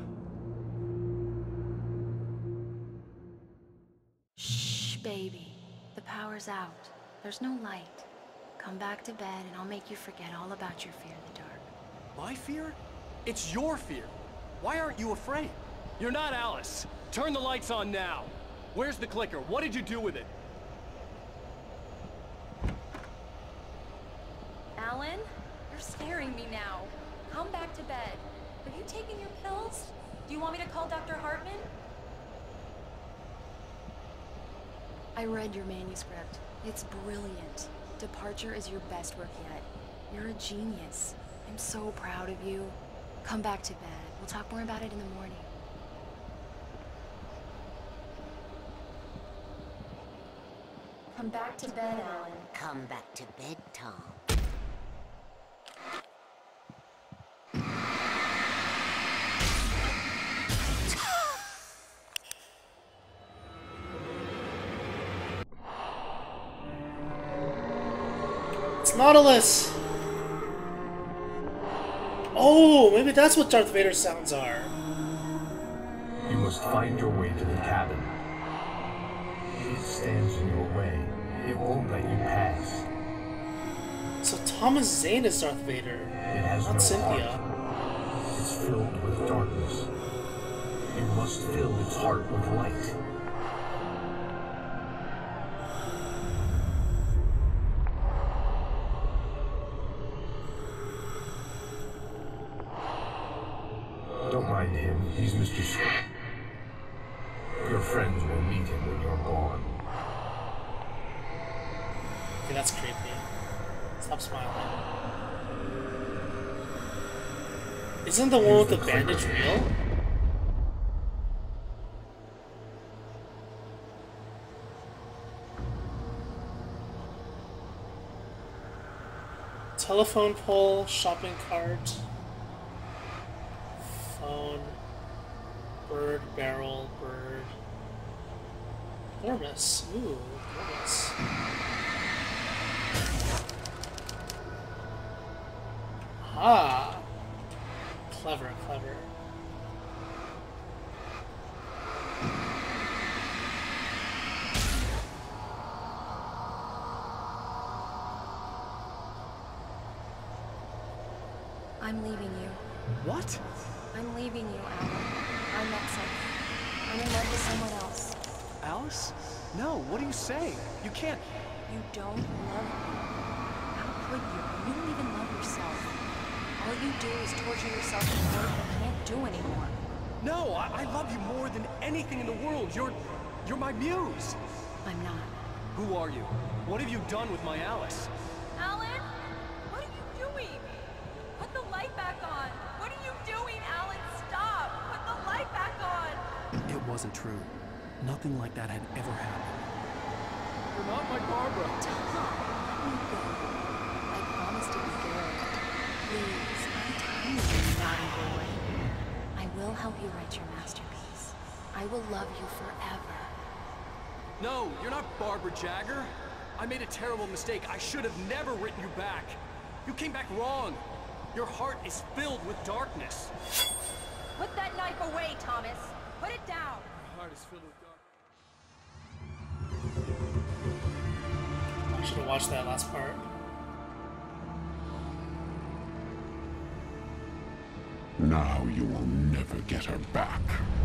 Shh, baby. The power's out. There's no light. Come back to bed and I'll make you forget all about your fear of the dark. My fear? It's your fear. Why aren't you afraid? You're not Alice. Turn the lights on now. Where's the clicker? What did you do with it? Alan? You're scaring me now. Come back to bed. Have you taken your pills? Do you want me to call Dr. Hartman? I read your manuscript. It's brilliant. Departure is your best work yet. You're a genius. I'm so proud of you. Come back to bed. We'll talk more about it in the morning. Come back to bed, Alan. Come back to bed, Tom. It's Nautilus! Oh, maybe that's what Darth Vader's sounds are. You must find your way to the cabin. It stands in your way. It won't let you pass. So Thomas Zane is Darth Vader, It has not no Cynthia. heart. It's filled with darkness. You must fill its heart with light. Don't mind him. He's Mr. Scott. Your friends will meet him when you're gone. Okay, that's creepy. Stop smiling. Isn't the one with the bandage real? Telephone pole, shopping cart, phone, bird, barrel, bird. Thermos. Ooh, thermos. Ah. Clever, clever. I'm leaving you. What? I'm leaving you, Alan. I'm upset. I'm in love with someone else. Alice? No, what are you saying? You can't... You don't love me. How could you? You don't even love yourself. All you do is torture yourself in work you can't do anymore. No, I love you more than anything in the world. You're my muse. I'm not. Who are you? What have you done with my Alice? Alan? What are you doing? Put the light back on. What are you doing, Alan? Stop! Put the light back on! It wasn't true. Nothing like that had ever happened. You're not my Barbara. Tom, let me go. I promised to be good. Please, I'm tired of you, naughty boy. I will help you write your masterpiece. I will love you forever. No, you're not Barbara Jagger. I made a terrible mistake. I should have never written you back. You came back wrong. Your heart is filled with darkness. Put that knife away, Thomas. Put it down. My heart is filled with darkness. Should have watched that last part. Now you will never get her back.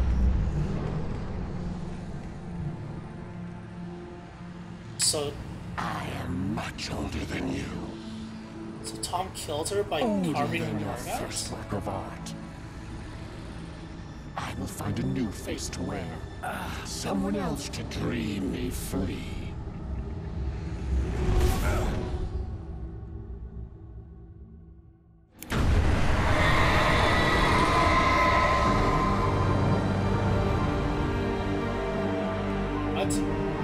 So I am much older than you. So Tom killed her by Older carving than her your heart out? first work of art. I will find a new face to wear. Someone else to dream me free. What?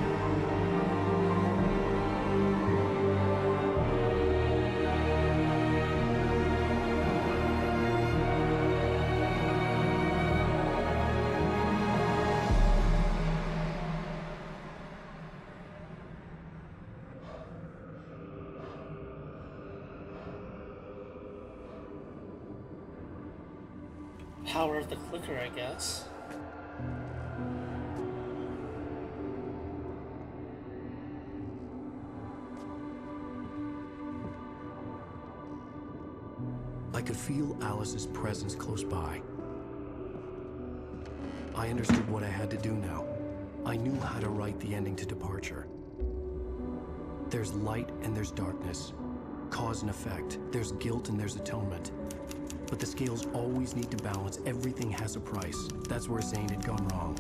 Power of the clicker, I guess. I could feel Alice's presence close by. I understood what I had to do now. I knew how to write the ending to Departure. There's light and there's darkness. Cause and effect. There's guilt and there's atonement. But the scales always need to balance. Everything has a price. That's where Zane had gone wrong.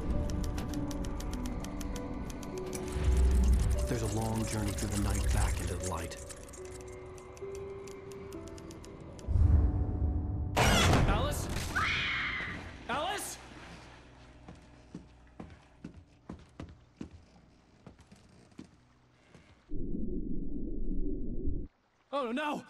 There's a long journey through the night back into the light. Alice? Alice? Oh no!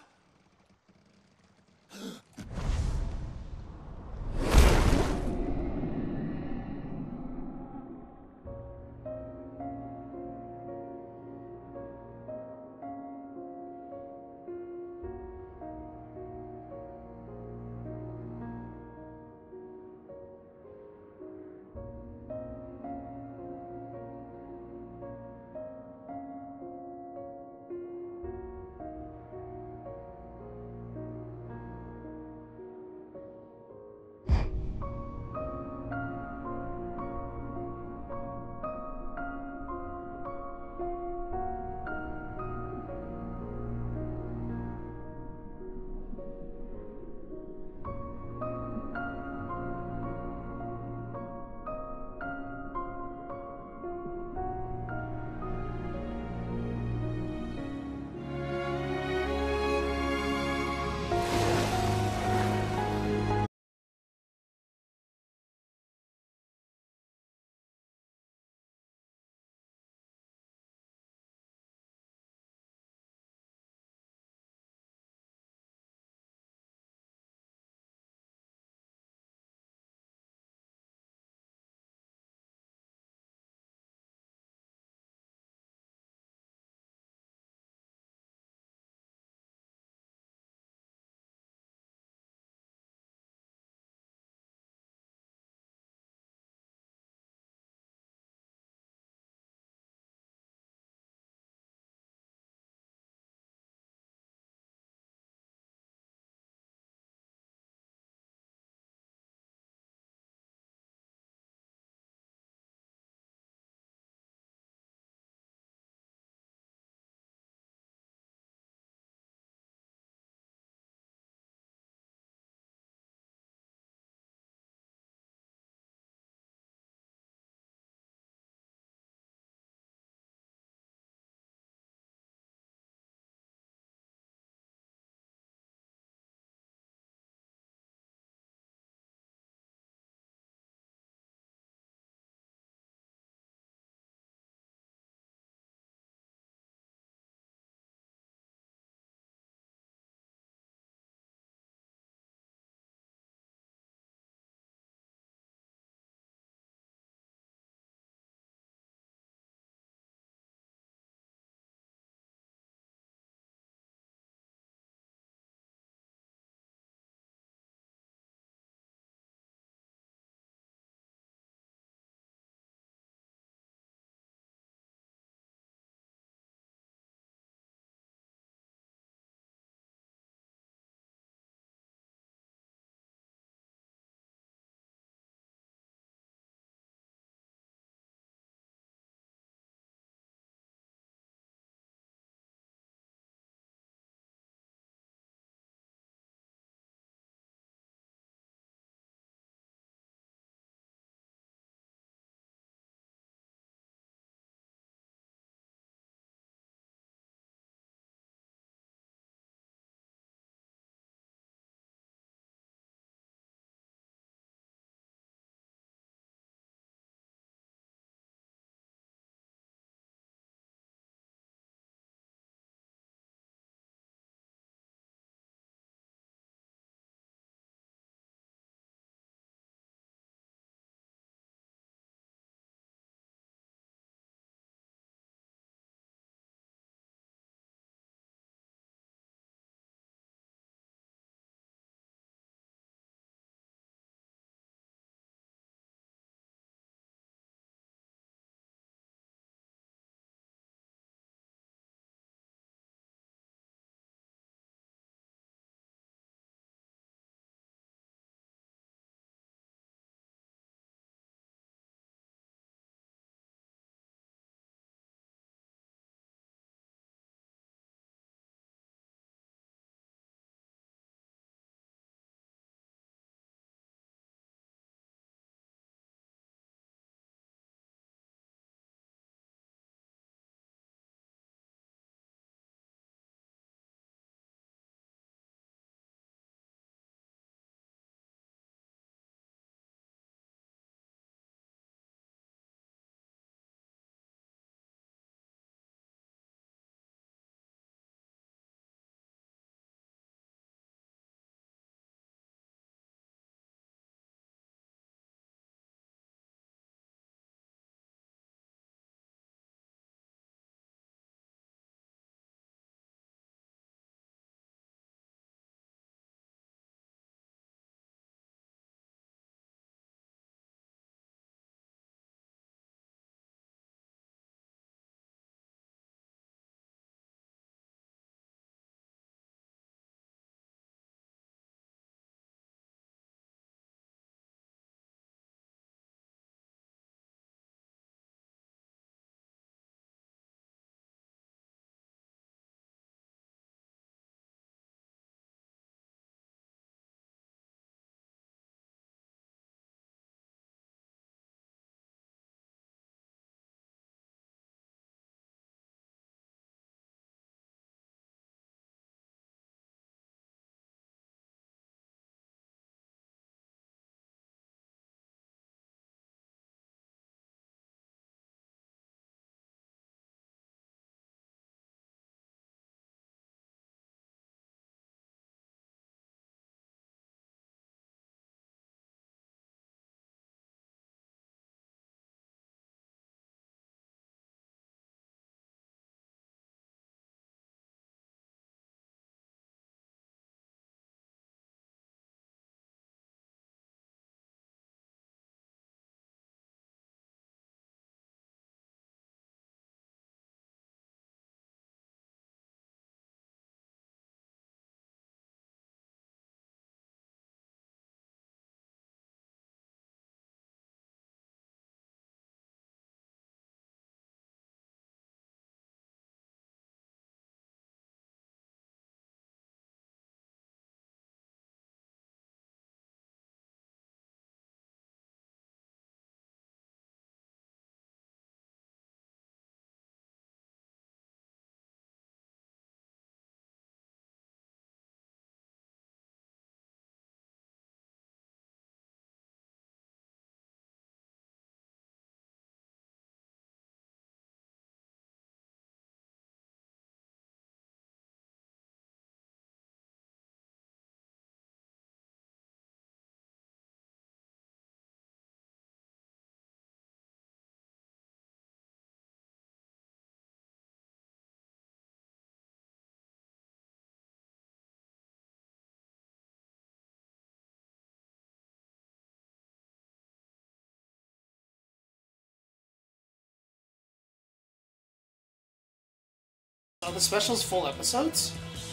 Oh, the special's full episodes?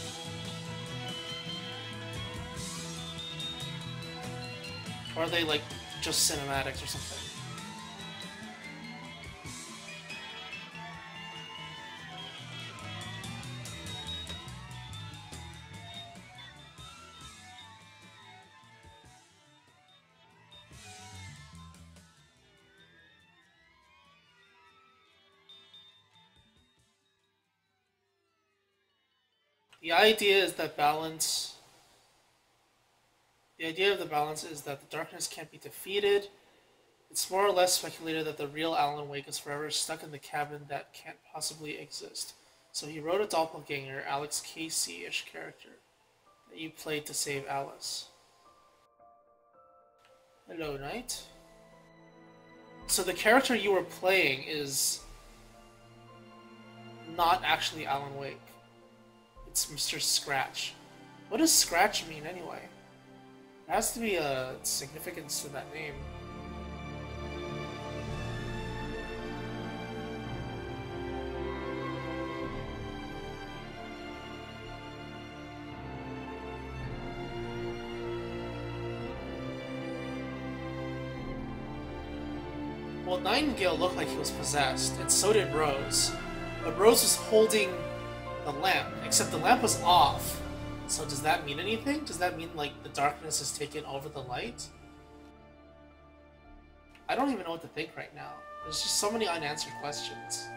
Or are they, like, just cinematics or something? The idea is that balance... The idea of the balance is that the darkness can't be defeated. It's more or less speculated that the real Alan Wake is forever stuck in the cabin that can't possibly exist. So he wrote a doppelganger, Alex Casey-ish character, that you played to save Alice. Hello, Knight. So the character you were playing is not actually Alan Wake. It's Mr. Scratch. What does Scratch mean anyway? There has to be a significance to that name. Well, Nightingale looked like he was possessed, and so did Rose. But Rose was holding the lamp, except the lamp was off. So does that mean anything? Does that mean, like, the darkness has taken over the light? I don't even know what to think right now. There's just so many unanswered questions.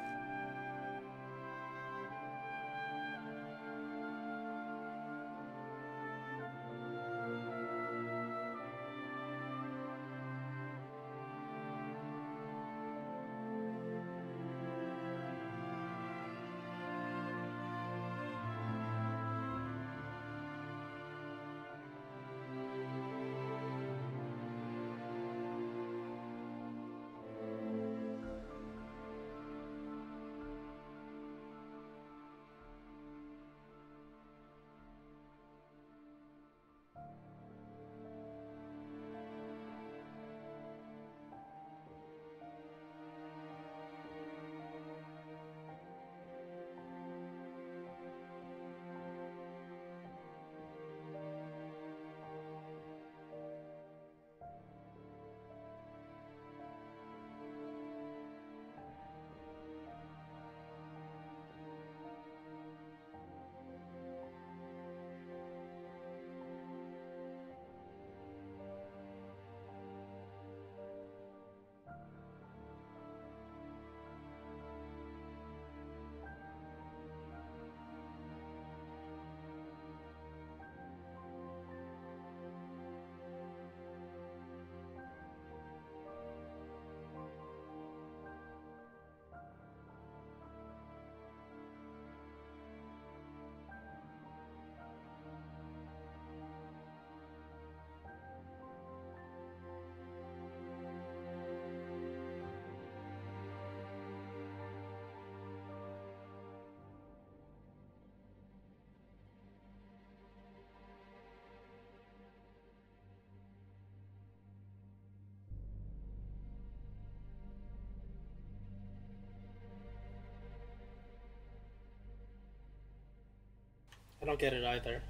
I don't get it either.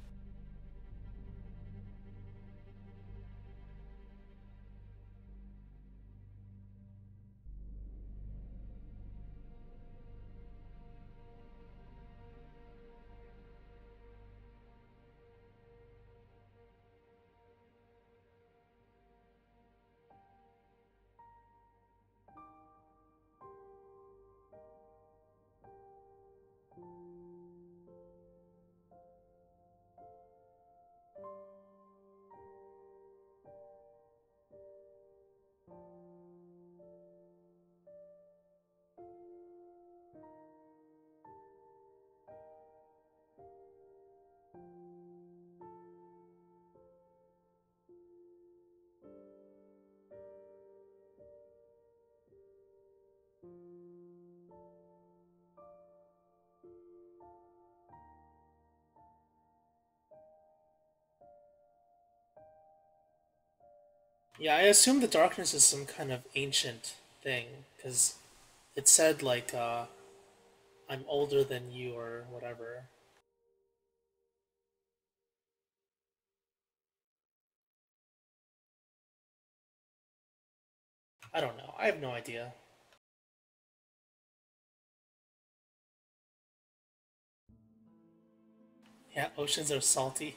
Yeah, I assume the darkness is some kind of ancient thing, because it said, like, I'm older than you or whatever. I don't know. I have no idea. Yeah, oceans are salty.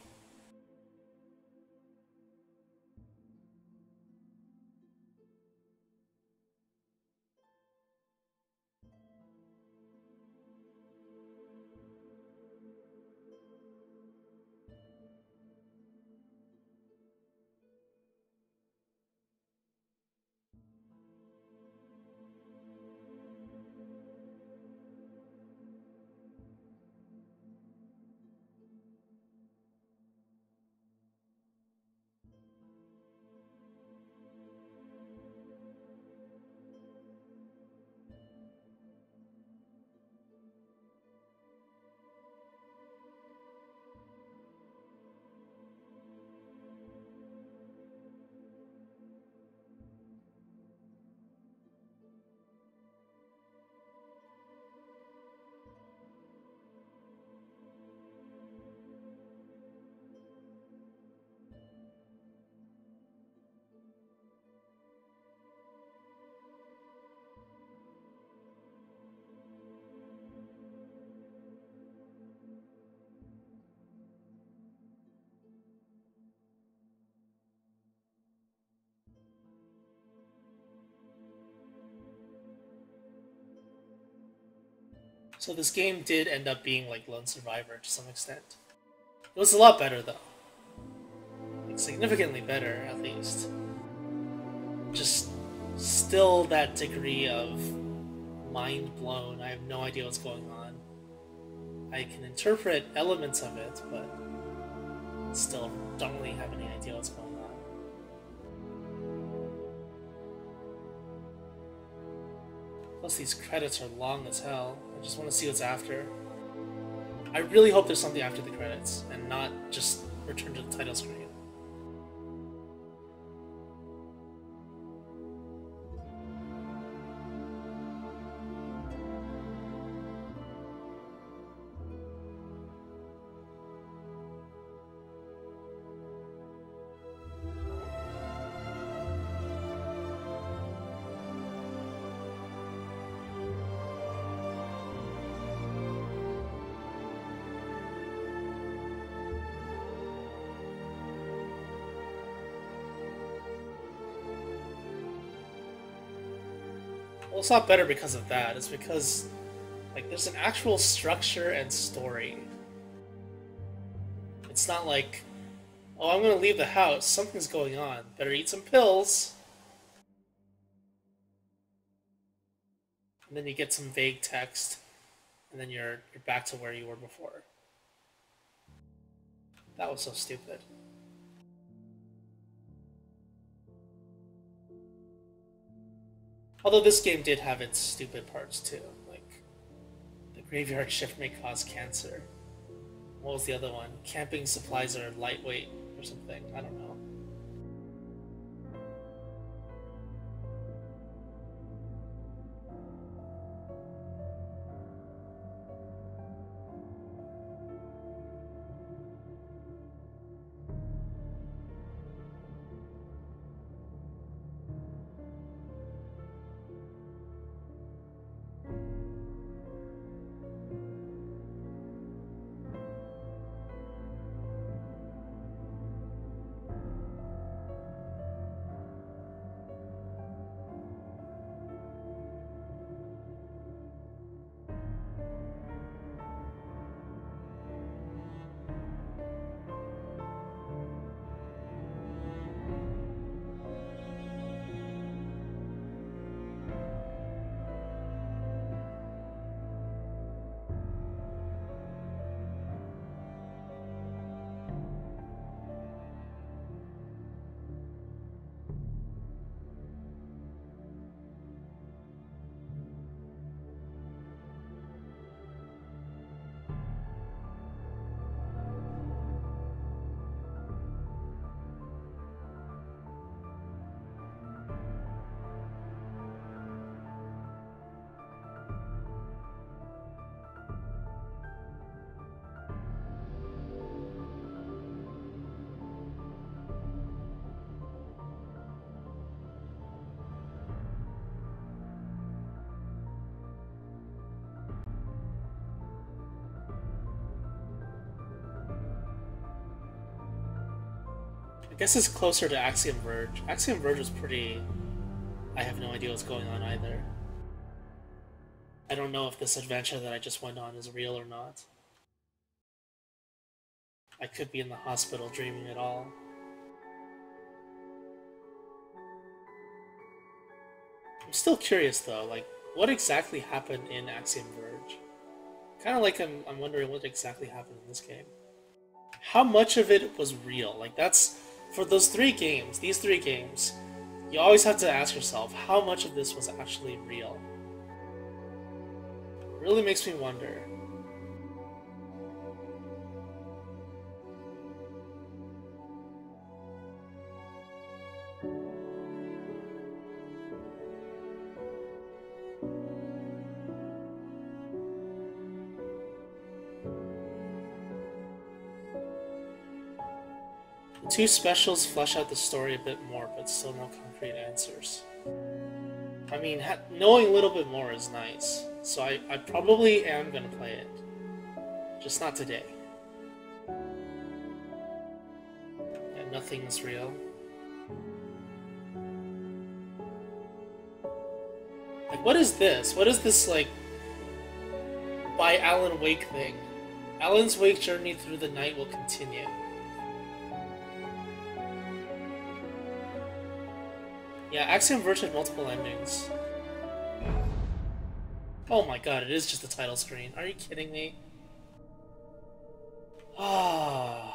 So this game did end up being like Lone Survivor to some extent. It was a lot better though. Like significantly better, at least. Just still that degree of mind blown. I have no idea what's going on. I can interpret elements of it, but still don't really have any idea what's going on. Plus these credits are long as hell. I just want to see what's after. I really hope there's something after the credits, and not just return to the title screen. Well, it's not better because of that. It's because, like, there's an actual structure and story. It's not like, oh, I'm gonna leave the house. Something's going on. Better eat some pills. And then you get some vague text, and then you're back to where you were before. That was so stupid. Although this game did have its stupid parts too, like the graveyard shift may cause cancer. What was the other one? Camping supplies are lightweight or something. I don't know. I guess it's closer to Axiom Verge. Axiom Verge was pretty... I have no idea what's going on either. I don't know if this adventure that I just went on is real or not. I could be in the hospital dreaming it all. I'm still curious though, like, what exactly happened in Axiom Verge? Kind of like I'm wondering what exactly happened in this game. How much of it was real? Like, that's... For those these 3 games, you always have to ask yourself, how much of this was actually real? It really makes me wonder. The 2 specials flesh out the story a bit more, but still no concrete answers. I mean, knowing a little bit more is nice, so I probably am gonna play it. Just not today. Yeah, nothing's real. Like, what is this? What is this, like, by Alan Wake thing? Alan's Wake journey through the night will continue. Yeah, Axiom Verge had multiple endings. Oh my god, it is just the title screen. Are you kidding me? Ah.